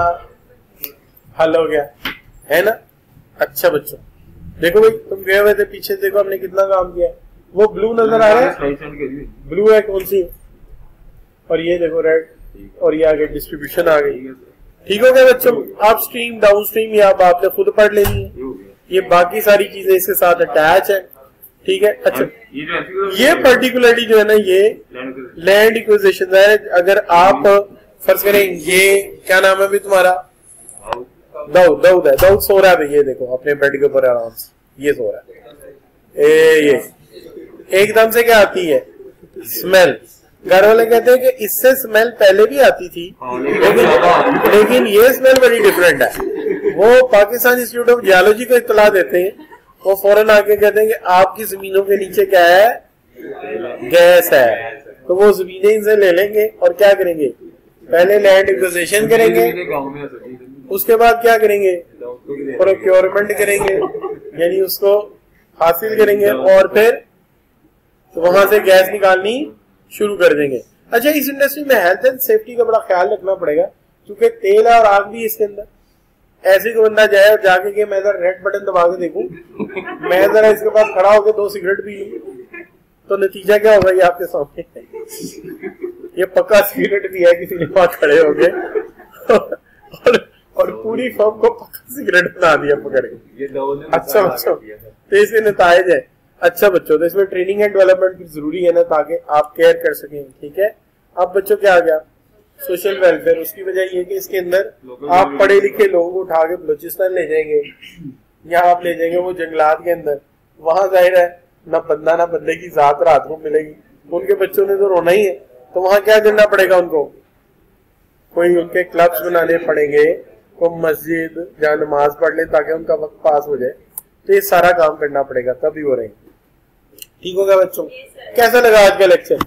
Speaker 1: हल हो गया, है ना। अच्छा बच्चों देखो भाई, तुम गए हुए थे पीछे, देखो हमने कितना काम किया। वो ब्लू नजर आ रहा है, ब्लू है कौन सी, और ये देखो रेड, और ये आगे डिस्ट्रीब्यूशन आ गई। ठीक हो गया बच्चों। आप स्ट्रीम डाउन स्ट्रीम ये आप आपने खुद पढ़ लेनी है, ये बाकी सारी चीजें इसके साथ अटैच है, ठीक है। अच्छा, ये पर्टिकुलरली जो है ना ये लैंड इक्विजिशन है। अगर आप फर्ज करें, ये क्या नाम है भी तुम्हारा? दाऊद। दाऊद है, दाऊद सो रहा है भाई, ये देखो अपने बेड के ऊपर आराम से ये सो रहा है। ये एकदम से क्या आती है? स्मेल। घर वाले कहते हैं कि इससे स्मेल पहले भी आती थी, लेकिन ये स्मेल बड़ी डिफरेंट है। वो पाकिस्तान इंस्टीट्यूट ऑफ जियोलॉजी को इत्तला देते हैं, वो फौरन आके कहते हैं कि आपकी जमीनों के नीचे क्या है? गैस है। तो वो जमीनें इनसे ले लेंगे और क्या करेंगे? पहले लैंड एक्विजिशन करेंगे, उसके बाद क्या करेंगे? प्रोक्योरमेंट करेंगे, यानी उसको हासिल करेंगे, और फिर वहां से गैस निकालनी शुरू कर देंगे। अच्छा, इस इंडस्ट्री में हेल्थ एंड सेफ्टी का बड़ा ख्याल रखना पड़ेगा, क्योंकि तेल है और आग भी इसके अंदर। ऐसे को बंदा जाए और जाके कि मैं जरा रेड बटन दबा के देखूं, मैं जरा इसके पास खड़ा होकर 2 सिगरेट पी लूं, तो नतीजा क्या होगा ये आपके सामने ये पक्का सिगरेट भी है किसी ने पास खड़े हो गए और पूरी फॉर्म को पक्का सिगरेट बना दिया पकड़ के। अच्छा बच्चों, तो इसके नतायज है। अच्छा बच्चों, तो इसमें ट्रेनिंग एंड डेवलपमेंट भी जरूरी है ना, ताकि आप केयर कर सकें, ठीक है। अब बच्चों क्या आ गया? Social welfare. उसकी वजह ये कि इसके अंदर आप पढ़े लिखे लोगों को उठा के बलूचिस्तान ले जाएंगे, या आप ले जाएंगे वो जंगलात के अंदर, वहां जाहिर है ना बंदा ना बंदे की जात रात को मिलेगी, उनके बच्चों ने तो रोना ही है। तो वहां क्या करना पड़ेगा उनको? कोई उनके क्लब्स बनाने पड़ेंगे, कोई मस्जिद जहाँ नमाज पढ़ ले ताकि उनका वक्त पास हो जाए। तो ये सारा काम करना पड़ेगा, तभी हो रहे हैं। ठीक होगा बच्चों? कैसा लगा आज का लेक्चर?